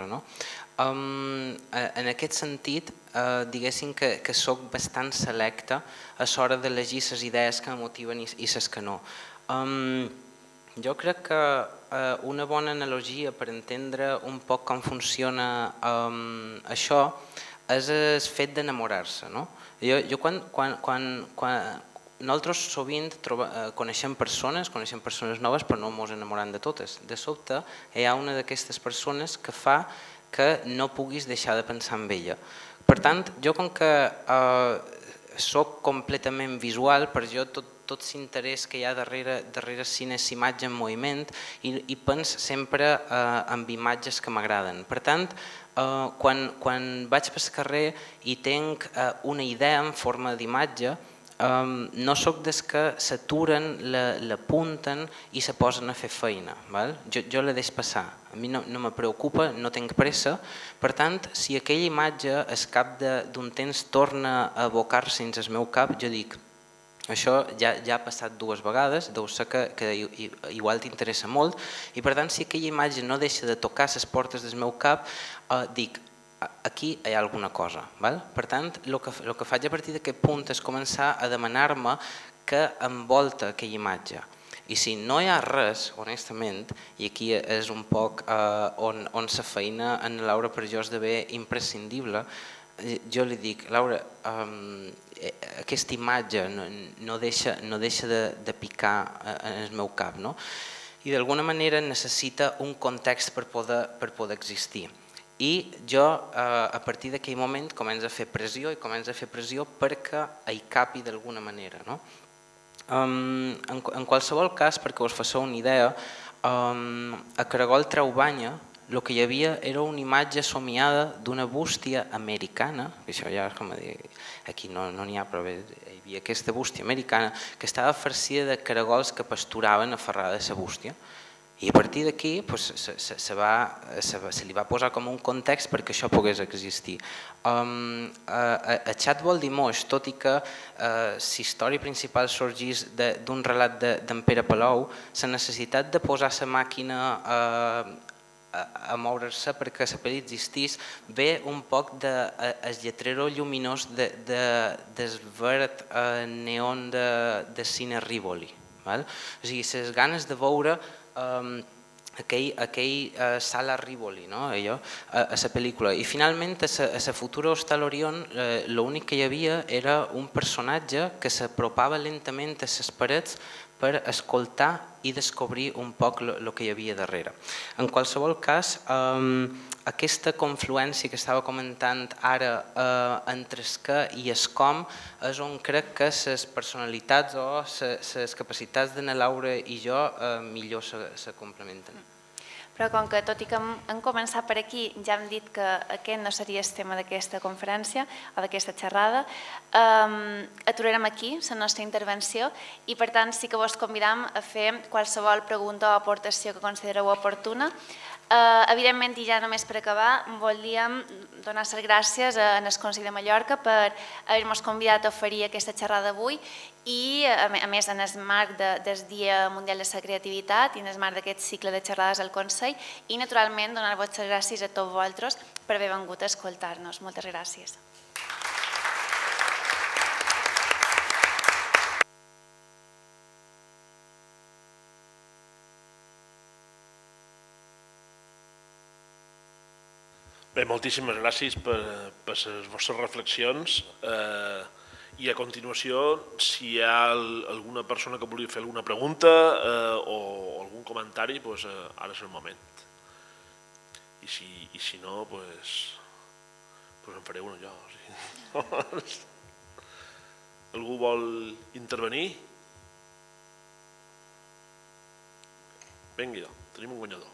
En aquest sentit, diguéssim que soc bastant selecta a l'hora d'elegir les idees que me motiven i les que no. Jo crec que una bona analogia per entendre un poc com funciona això és el fet d'enamorar-se. Jo nosaltres sovint coneixem persones noves però no ens enamorem de totes. De sobte hi ha una d'aquestes persones que fa que no puguis deixar de pensar en ella. Per tant, jo com que soc completament visual, per jo tot l'interès que hi ha darrere cine és imatge en moviment i penso sempre en imatges que m'agraden. Per tant, quan vaig pel carrer i tinc una idea en forma d'imatge, no sóc des que s'aturen, l'apunten i se posen a fer feina. Jo la deixo passar, a mi no me preocupa, no tinc pressa. Per tant, si aquella imatge al cap d'un temps torna a abocar-se dins el meu cap, jo dic, això ja ha passat 2 vegades, deu ser que igual t'interessa molt, i per tant, si aquella imatge no deixa de tocar les portes del meu cap, dic, aquí hi ha alguna cosa. Per tant, el que faig a partir d'aquest punt és començar a demanar-me què envolta aquella imatge. I si no hi ha res, honestament, i aquí és un poc on la feina en Laura per jo esdevé imprescindible, jo li dic, Laura, aquesta imatge no deixa de picar en el meu cap, i d'alguna manera necessita un context per poder existir. I jo a partir d'aquell moment començo a fer pressió perquè hi capi d'alguna manera. En qualsevol cas, perquè us faci una idea, a Caragol Traubanya el que hi havia era una imatge somiada d'una bústia americana, això ja és com a dir, aquí no n'hi ha, però hi havia aquesta bústia americana que estava farcida de caragols que pasturaven aferrada a la bústia. I a partir d'aquí se li va posar com un context perquè això pogués existir. A Xat vol dir moix, tot i que la història principal sorgís d'un relat d'en Pere Palou, la necessitat de posar la màquina a moure-se perquè la pel·li existís ve un poc del lletrero lluminós del verd neon de cine Rivoli. O sigui, les ganes de veure aquell Sala Rivoli a la pel·lícula. I finalment a la futura Hostal Orion l'únic que hi havia era un personatge que s'apropava lentament a les parets per escoltar i descobrir un poc el que hi havia darrere. En qualsevol cas, aquesta confluència que estava comentant ara entre el què i el com és on crec que les personalitats o les capacitats d'Anna Laura i jo millor se complementen. Però com que tot i que hem començat per aquí ja hem dit que aquest no seria el tema d'aquesta conferència o d'aquesta xerrada, aturarem aquí la nostra intervenció i per tant sí que vos convidam a fer qualsevol pregunta o aportació que considereu oportuna. Evidentment, i ja només per acabar, voldríem donar les gràcies al Consell de Mallorca per haver-nos convidat a oferir aquesta xerrada avui i, a més, en el marc del Dia Mundial de la Creativitat i en el marc d'aquest cicle de xerrades al Consell i, naturalment, donar-vos les gràcies a tots vosaltres per haver vingut a escoltar-nos. Moltes gràcies. Bé, moltíssimes gràcies per les vostres reflexions i a continuació, si hi ha alguna persona que vulgui fer alguna pregunta o algun comentari, ara és el moment. I si no, em faré una jo. Algú vol intervenir? Vingui, tenim un guanyador.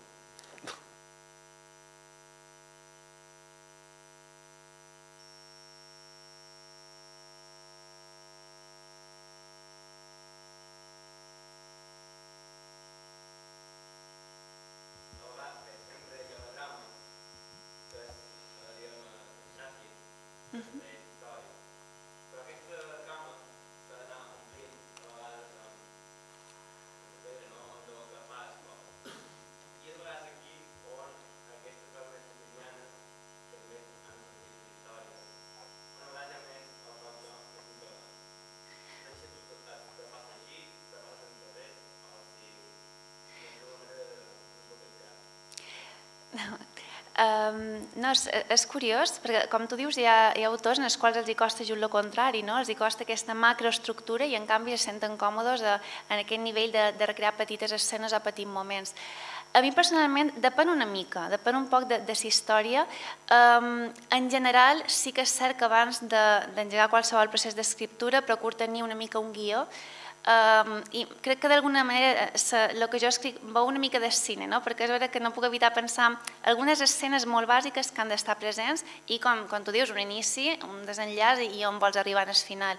No, és curiós, perquè com tu dius, hi ha autors en els quals els costa just el contrari, els costa aquesta macroestructura i en canvi es senten còmodes en aquest nivell de recrear petites escenes o petits moments. A mi personalment depèn una mica, depèn un poc de la història. En general sí que és cert que abans d'engegar qualsevol procés d'escriptura procuro tenir una mica un guió. I crec que d'alguna manera el que jo escric va una mica de cine, perquè és veritat que no puc evitar pensar algunes escenes molt bàsiques que han d'estar presents i, com tu dius, un inici, un desenllaç i on vols arribar al final.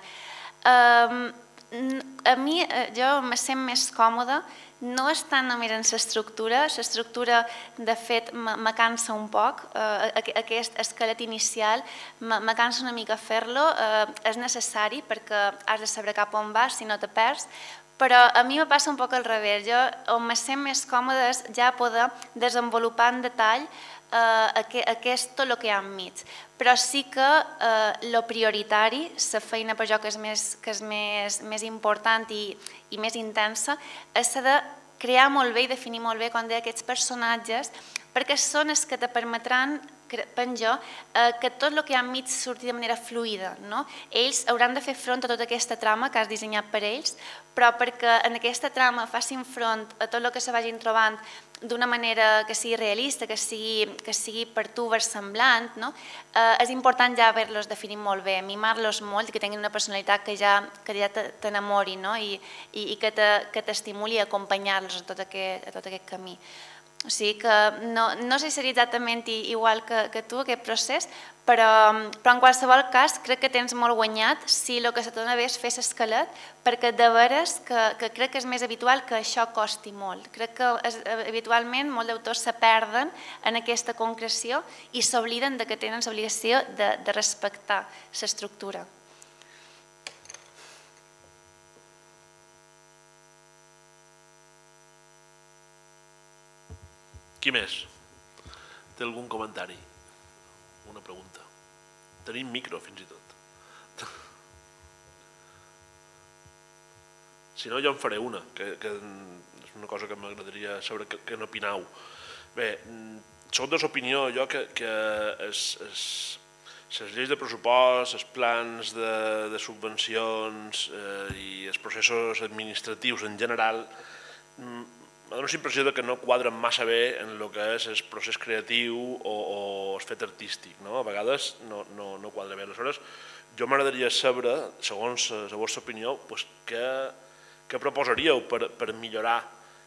A mi, jo me sent més còmoda, no és tant només en l'estructura de fet me cansa un poc, aquest esquelet inicial me cansa una mica fer-lo, és necessari perquè has de saber cap on vas si no te perds, però a mi me passa un poc al revés, jo on me sent més còmoda és ja poder desenvolupar en detall tot el que hi ha enmig, però sí que el prioritari, la feina per jo que és més important i més intensa, és de crear molt bé i definir molt bé, com deia, aquests personatges, perquè són els que te permetran, penso jo, que tot el que hi ha enmig surti de manera fluida. Ells hauran de fer front a tota aquesta trama que has dissenyat per ells, però perquè en aquesta trama facin front a tot el que se vagin trobant d'una manera que sigui realista, que sigui per tu versemblant, és important ja haver-los definit molt bé, mimar-los molt i que tinguin una personalitat que ja t'enamori i que t'estimuli a acompanyar-los a tot aquest camí. O sigui que no sé si seria exactament igual que tu aquest procés, però en qualsevol cas crec que tens molt guanyat si el que se t'adona bé és fer l'esquelet, perquè de veres que crec que és més habitual que això costi molt. Crec que habitualment molts d'autors se perden en aquesta concreció i s'obliden que tenen l'obligació de respectar l'estructura. Qui més? Té algun comentari? Una pregunta? Tenim micro, fins i tot. Si no, jo en faré una, que és una cosa que m'agradaria saber què n'opinau. Bé, soc de l'opinió jo que les lleis de pressupost, els plans de subvencions i els processos administratius en general m'ha donat la impressió que no quadren massa bé en el que és el procés creatiu o el fet artístic. A vegades no quadra bé. Aleshores, jo m'agradaria saber, segons la vostra opinió, què proposaríeu per millorar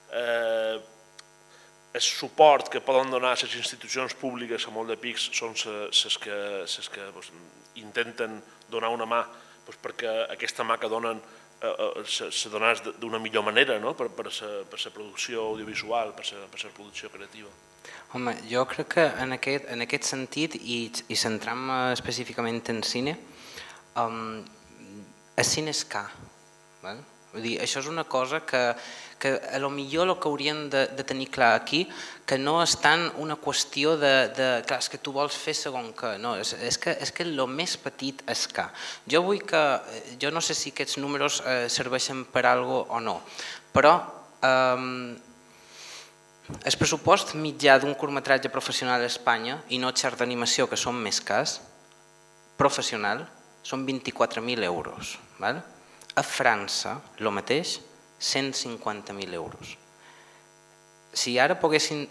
el suport que poden donar les institucions públiques, que molt de pics són les que intenten donar una mà perquè aquesta mà que donen se donés d'una millor manera per la producció audiovisual, per la producció creativa. Home, jo crec que en aquest sentit, i centrant-me específicament en cine, el cine és car. Això és una cosa que a lo millor el que hauríem de tenir clar aquí, que no és tant una qüestió de clar, és que tu vols fer segon què, no, és que el més petit és car. Jo no sé si aquests números serveixen per alguna cosa o no, però el pressupost mitjà d'un curtmetratge professional a Espanya, i no xart d'animació, que són més cars, professional, són 24.000 euros. A França, el mateix, 150.000 euros. Si ara poguessin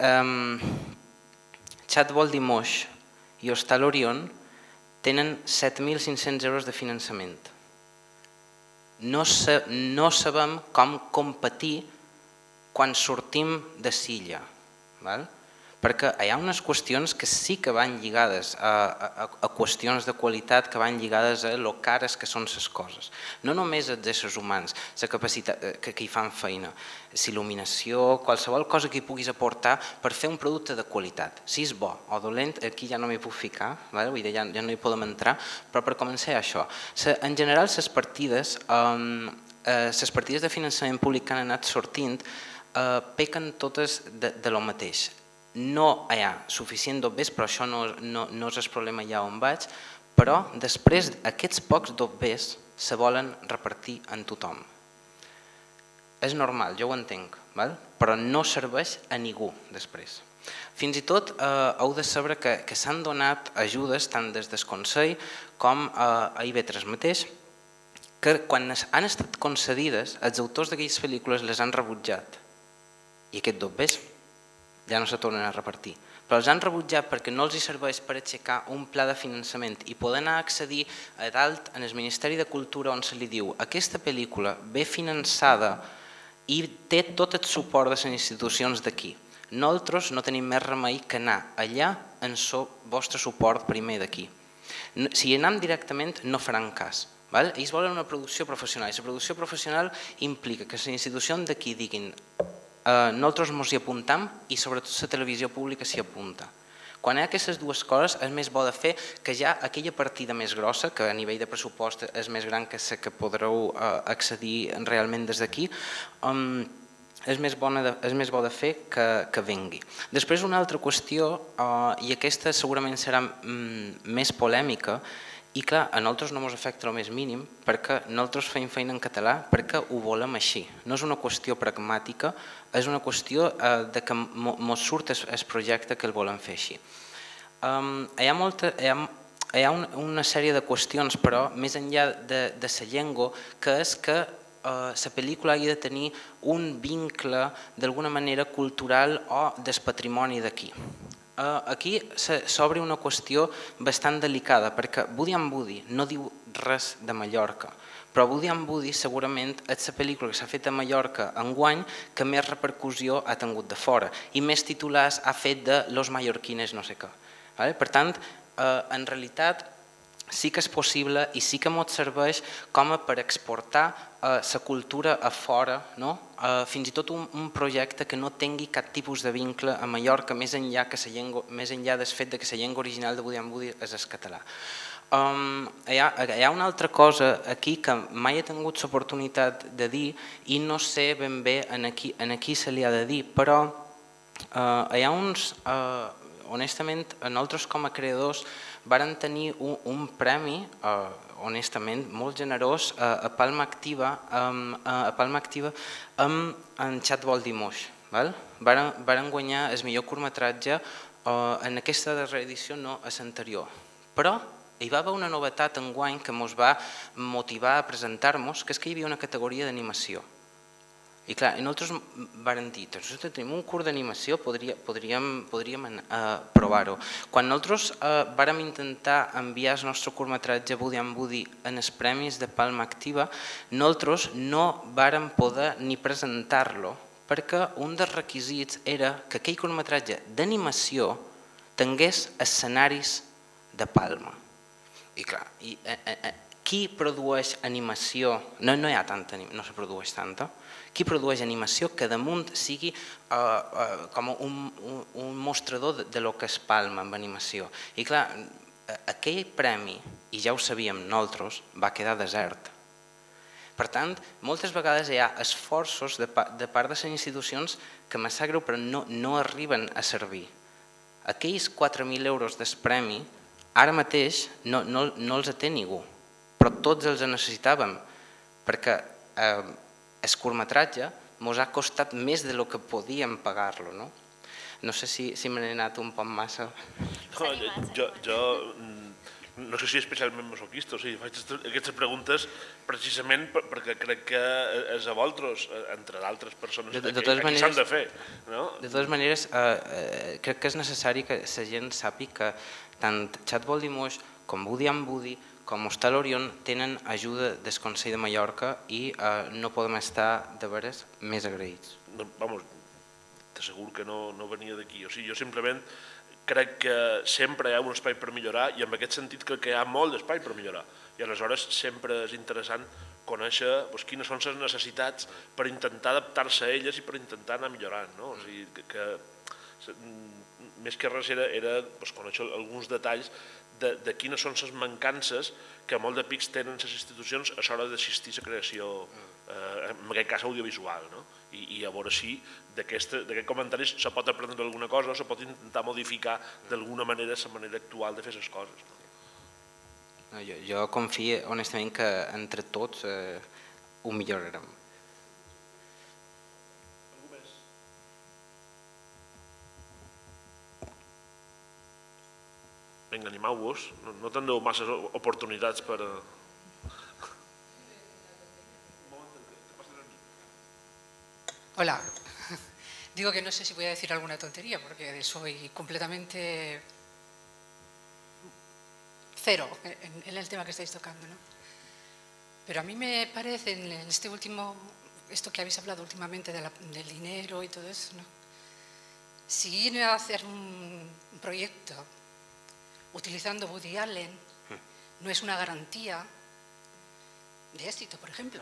Chatbol Dimosh i Hostal Orion tenen 7.500 euros de finançament. No sabem com competir quan sortim de Silla, perquè hi ha unes qüestions que sí que van lligades a qüestions de qualitat, que van lligades a lo cares que són les coses. No només els éssers humans, la capacitat que hi fan feina, l'il·luminació, qualsevol cosa que hi puguis aportar per fer un producte de qualitat. Si és bo o dolent, aquí ja no m'hi puc ficar, ja no hi podem entrar, però per començar això. En general, les partides de finançament públic que han anat sortint pequen totes de lo mateix. No hi ha suficient dobbers, però això no és el problema allà on vaig, però després aquests pocs dobbers se volen repartir en tothom. És normal, jo ho entenc, però no serveix a ningú després. Fins i tot heu de saber que s'han donat ajudes tant des del Consell com a IB3 mateix, que quan han estat concedides, els autors d'aquelles pel·lícules les han rebutjat. I aquests dobbers ja no se tornen a repartir. Però els han rebutjat perquè no els serveix per aixecar un pla de finançament i poder anar a accedir a dalt en el Ministeri de Cultura on se li diu aquesta pel·lícula ve finançada i té tot el suport de les institucions d'aquí. Nosaltres no tenim més remei que anar allà en el vostre suport primer d'aquí. Si hi anem directament no faran cas. Ells volen una producció professional i la producció professional implica que les institucions d'aquí diguin nosaltres ens hi apuntam i sobretot la televisió pública s'hi apunta. Quan hi ha aquestes dues coses és més bo de fer que ja aquella partida més grossa, que a nivell de pressupost és més gran que la que podreu accedir realment des d'aquí, és més bo de fer que vengui. Després una altra qüestió, i aquesta segurament serà més polèmica, i clar, a nosaltres no ens afecta el més mínim perquè nosaltres fem feina en català perquè ho volem així. No és una qüestió pragmàtica, és una qüestió que ens surt el projecte que el volem fer així. Hi ha una sèrie de qüestions, però, més enllà de la llengua, que és que la pel·lícula hagi de tenir un vincle d'alguna manera cultural o del patrimoni d'aquí. Aquí s'obre una qüestió bastant delicada, perquè Woody and Woody no diu res de Mallorca, però Woody and Woody segurament és la pel·lícula que s'ha fet a Mallorca enguany que més repercussió ha tingut de fora i més titulars ha fet de Los Mallorquines no sé què. Per tant, en realitat sí que és possible i sí que ens serveix com per exportar la cultura a fora, fins i tot un projecte que no tingui cap tipus de vincle a Mallorca més enllà del fet que la llengua original de Woody and Woody és el català. Hi ha una altra cosa aquí que mai he tingut l'oportunitat de dir i no sé ben bé a qui se li ha de dir, però hi ha uns, honestament, nosaltres com a creadors varen tenir un premi, honestament, molt generós a Palma Activa amb en Chad Voldimoix. Varen guanyar el millor curtmetratge en aquesta darrera edició, no a l'anterior. Però hi va haver una novetat enguany que ens va motivar a presentar-nos, que és que hi havia una categoria d'animació. I clar, nosaltres vàrem dir, nosaltres tenim un curt d'animació, podríem provar-ho. Quan nosaltres vàrem intentar enviar el nostre curtmetratge Woody and Woody en els premis de Palma Activa, nosaltres no vàrem poder ni presentar-lo, perquè un dels requisits era que aquell curtmetratge d'animació tingués escenaris de Palma. I clar, qui produeix animació? No hi ha tanta, no se produeix tanta. Qui produeix animació que damunt sigui com un mostrador de lo que és Palma amb animació. I clar, aquell premi, i ja ho sabíem nosaltres, va quedar desert. Per tant, moltes vegades hi ha esforços de part de les institucions que me sap greu però no arriben a servir. Aquells 4.000 euros del premi, ara mateix no els té ningú, però tots els necessitàvem, perquè el curtmetratge ens ha costat més del que podíem pagar-lo. No sé si me n'he anat un poc massa. Jo no sé si especialment masoquista, faig aquestes preguntes precisament perquè crec que és a vosaltres, entre d'altres persones, que s'han de fer. De totes maneres, crec que és necessari que la gent sàpiga que tant Chad Voldimoix com Woody and Woody com Hostal Orion tenen ajuda del Consell de Mallorca i no podem estar de veres més agraïts. T'asseguro que no venia d'aquí. Jo simplement crec que sempre hi ha un espai per millorar i en aquest sentit crec que hi ha molt d'espai per millorar. I aleshores sempre és interessant conèixer quines són les necessitats per intentar adaptar-se a elles i per intentar anar millorant. Més que res era conèixer alguns detalls de quines són les mancances que molt de pics tenen les institucions a l'hora d'assistir a la creació, en aquest cas audiovisual, i a veure si d'aquests comentaris se pot aprendre alguna cosa o se pot intentar modificar d'alguna manera la manera actual de fer les coses. Jo confio honestament que entre tots ho millorarem. Vinga, animeu-vos. No tindreu massa oportunitats per... Hola. Digo que no sé si voy a decir alguna tontería porque soy completamente cero en el tema que estáis tocando, ¿no? Pero a mí me parece en este último, esto que habéis hablado últimamente del dinero y todo eso, ¿no? Si ir a hacer un proyecto utilizando Woody Allen no es una garantía de éxito, por ejemplo.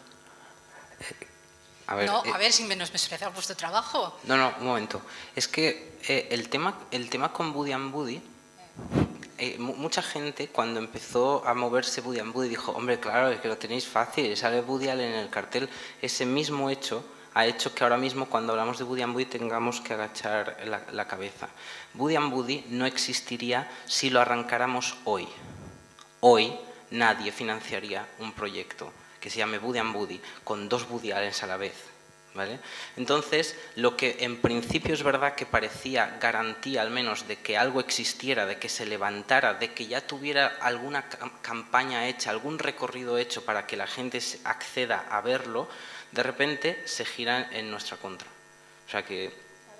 A ver si menospreciar vuestro trabajo. No, un momento. Es que el tema con Woody and Woody, mucha gente cuando empezó a moverse Woody and Woody dijo, hombre, claro, es que lo tenéis fácil, sale Woody Allen en el cartel. Ese mismo hecho ha hecho que ahora mismo cuando hablamos de Woody and Woody tengamos que agachar la cabeza. Woody and Woody no existiría si lo arrancáramos hoy. Hoy nadie financiaría un proyecto que se llame Woody and Woody con 2 Woody Allens a la vez, ¿vale? Entonces, lo que en principio es verdad que parecía garantía al menos de que algo existiera, de que se levantara, de que ya tuviera alguna campaña hecha, algún recorrido hecho para que la gente acceda a verlo, de repente se gira en nuestra contra. O sea que...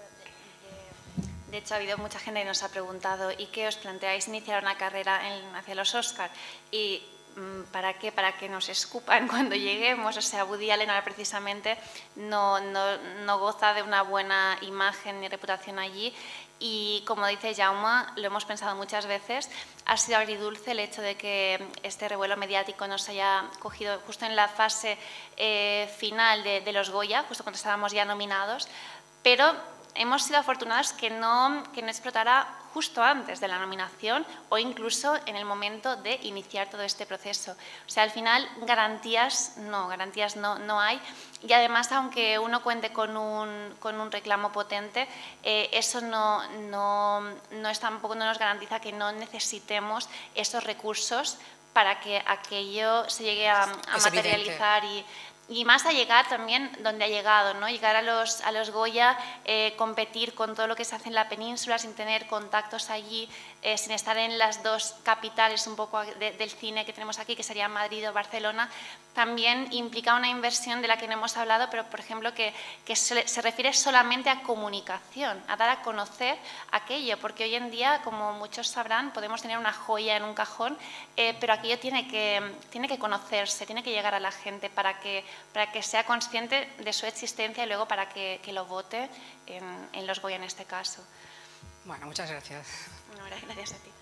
De hecho, ha habido mucha gente que nos ha preguntado ¿y qué os planteáis iniciar una carrera hacia los Oscar? Y ¿para qué? Para que nos escupan cuando lleguemos. O sea, Woody Allen ahora precisamente no goza de una buena imagen ni reputación allí y, como dice Jaume, lo hemos pensado muchas veces, ha sido agridulce el hecho de que este revuelo mediático nos haya cogido justo en la fase final de los Goya, justo cuando estábamos ya nominados, pero hemos sido afortunados que no explotara justo antes de la nominación o incluso en el momento de iniciar todo este proceso. O sea, al final garantías no hay y además, aunque uno cuente con un reclamo potente, eso tampoco nos garantiza que no necesitemos esos recursos para que aquello se llegue a materializar y más a llegar también donde ha llegado, ¿no? Llegar a los Goya, competir con todo lo que se hace en la península sin tener contactos allí, sin estar en las 2 capitales un poco del cine que tenemos aquí, que serían Madrid o Barcelona, también implica una inversión de la que no hemos hablado, pero por ejemplo que se refiere solamente a comunicación, a dar a conocer aquello, porque hoy en día, como muchos sabrán, podemos tener una joya en un cajón, pero aquello tiene que conocerse, tiene que llegar a la gente para que sea consciente de su existencia y luego para que lo vote en los Goya en este caso. Bueno, muchas gracias. No, gracias a ti.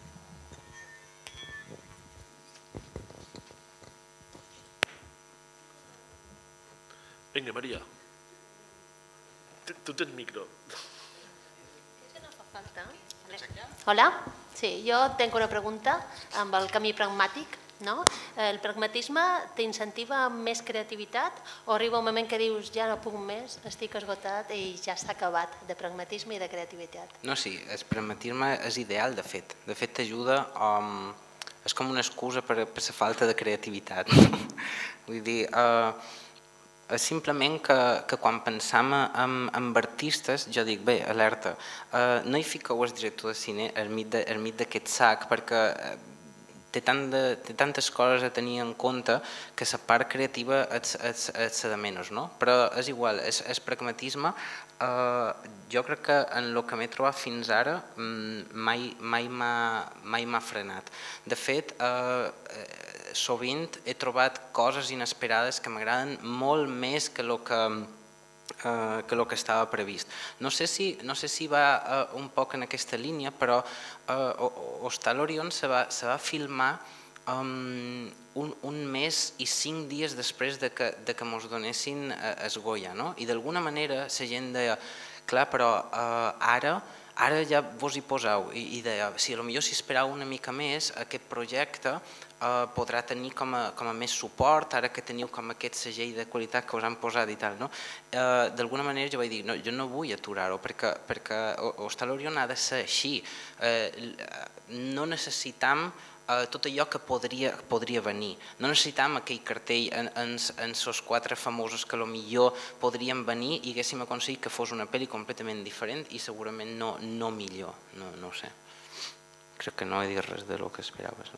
Vinga, Maria. Tu tens micro. Hola, sí, jo tenc una pregunta amb el camí pragmàtic. No? El pragmatisme t'incentiva més creativitat o arriba un moment que dius ja no puc més, estic esgotat i ja s'ha acabat de pragmatisme i de creativitat? No, sí, el pragmatisme és ideal, de fet. De fet, t'ajuda, és com una excusa per la falta de creativitat. Vull dir, simplement que quan pensam en artistes, jo dic, bé, alerta, no hi fiqueu el director de cine al mig d'aquest sac perquè té tantes coses a tenir en compte que la part creativa és la de menys, no? Però és igual, el pragmatisme jo crec que en el que m'he trobat fins ara mai m'ha frenat. De fet, sovint he trobat coses inesperades que m'agraden molt més que el que estava previst. No sé si va un poc en aquesta línia, però Hostal Orion se va filmar un mes i 5 dies després de que mos donessin el Goya, i d'alguna manera la gent deia, clar, però ara ja vos hi poseu, i deia, si potser si esperau una mica més, aquest projecte podrà tenir com a més suport, ara que teniu com aquest segell de qualitat que us han posat i tal. D'alguna manera jo vaig dir, jo no vull aturar-ho, perquè Hostal Orion ha de ser així. No necessitam tot allò que podria venir. No necessitam aquell cartell en els 4 famosos que potser podrien venir i haguéssim aconseguit que fos una pel·li completament diferent i segurament no millor, no ho sé. Crec que no he dit res del que esperaves.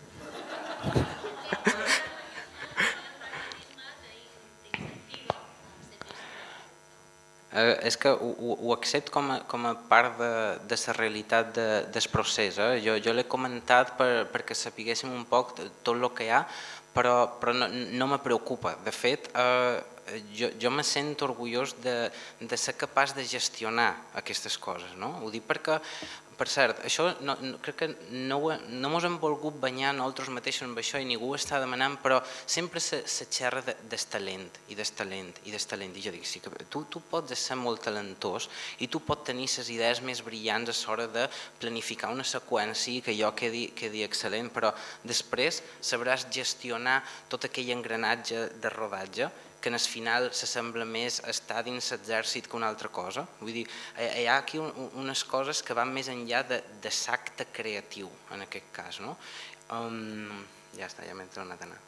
És que ho accepto com a part de la realitat del procés. Jo l'he comentat perquè sapiguéssim un poc tot el que hi ha, però no me preocupa. De fet, jo me sento orgullós de ser capaç de gestionar aquestes coses. Ho dic perquè, per cert, això crec que no ens hem volgut banyar nosaltres mateixos amb això i ningú ho està demanant, però sempre se xerra del talent i del talent i del talent. I jo dic, sí, que tu pots ser molt talentós i tu pots tenir les idees més brillants a l'hora de planificar una seqüència que allò quedi excel·lent, però després sabràs gestionar tot aquell engranatge de rodatge que en el final s'assembla més a estar dins l'exèrcit que una altra cosa. Vull dir, hi ha aquí unes coses que van més enllà de l'acte creatiu, en aquest cas. Ja està, ja m'he tornat a anar.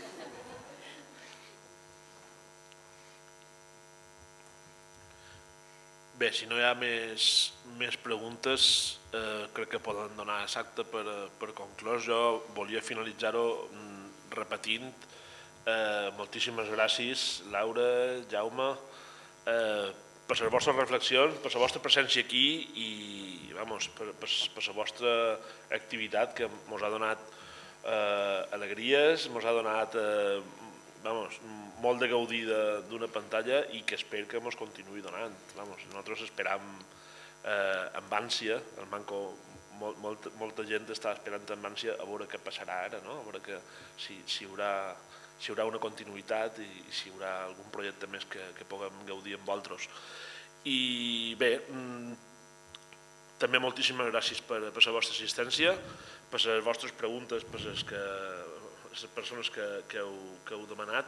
Bé, si no hi ha més preguntes, crec que poden donar exacte per conclòs. Jo volia finalitzar-ho repetint moltíssimes gràcies, Laura, Jaume, per les vostres reflexions, per la vostra presència aquí i per la vostra activitat que ens ha donat alegries, ens ha donat molt de gaudir d'una pantalla i que espero que ens continuï donant. Nosaltres esperam amb ànsia, el Manco, molta gent està esperant amb ànsia a veure què passarà ara, a veure si hi haurà una continuïtat i si hi haurà algun projecte més que puguem gaudir amb vosaltres. I bé, també moltíssimes gràcies per la vostra assistència, per les vostres preguntes, per les persones que heu demanat.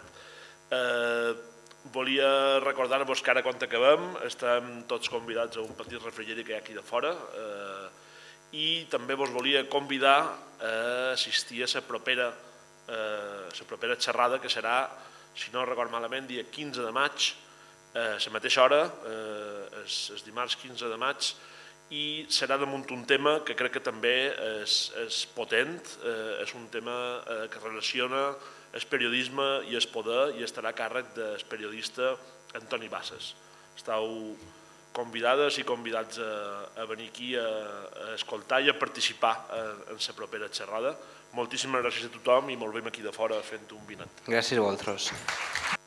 Volia recordar-vos que ara quan acabem estem tots convidats a un petit refrigeri que hi ha aquí de fora i també vos volia convidar a assistir a la propera xerrada, que serà, si no record malament, dia 15 de maig, a la mateixa hora, el dimarts 15 de maig, i serà damunt un tema que crec que també és potent, és un tema que relaciona el periodisme i el poder i estarà a càrrec del periodista Antoni Bassas. Esteu convidades i convidats a venir aquí a escoltar i a participar en la propera xerrada. Moltíssimes gràcies a tothom i ens veiem aquí de fora fent un vinet. Gràcies a vosaltres.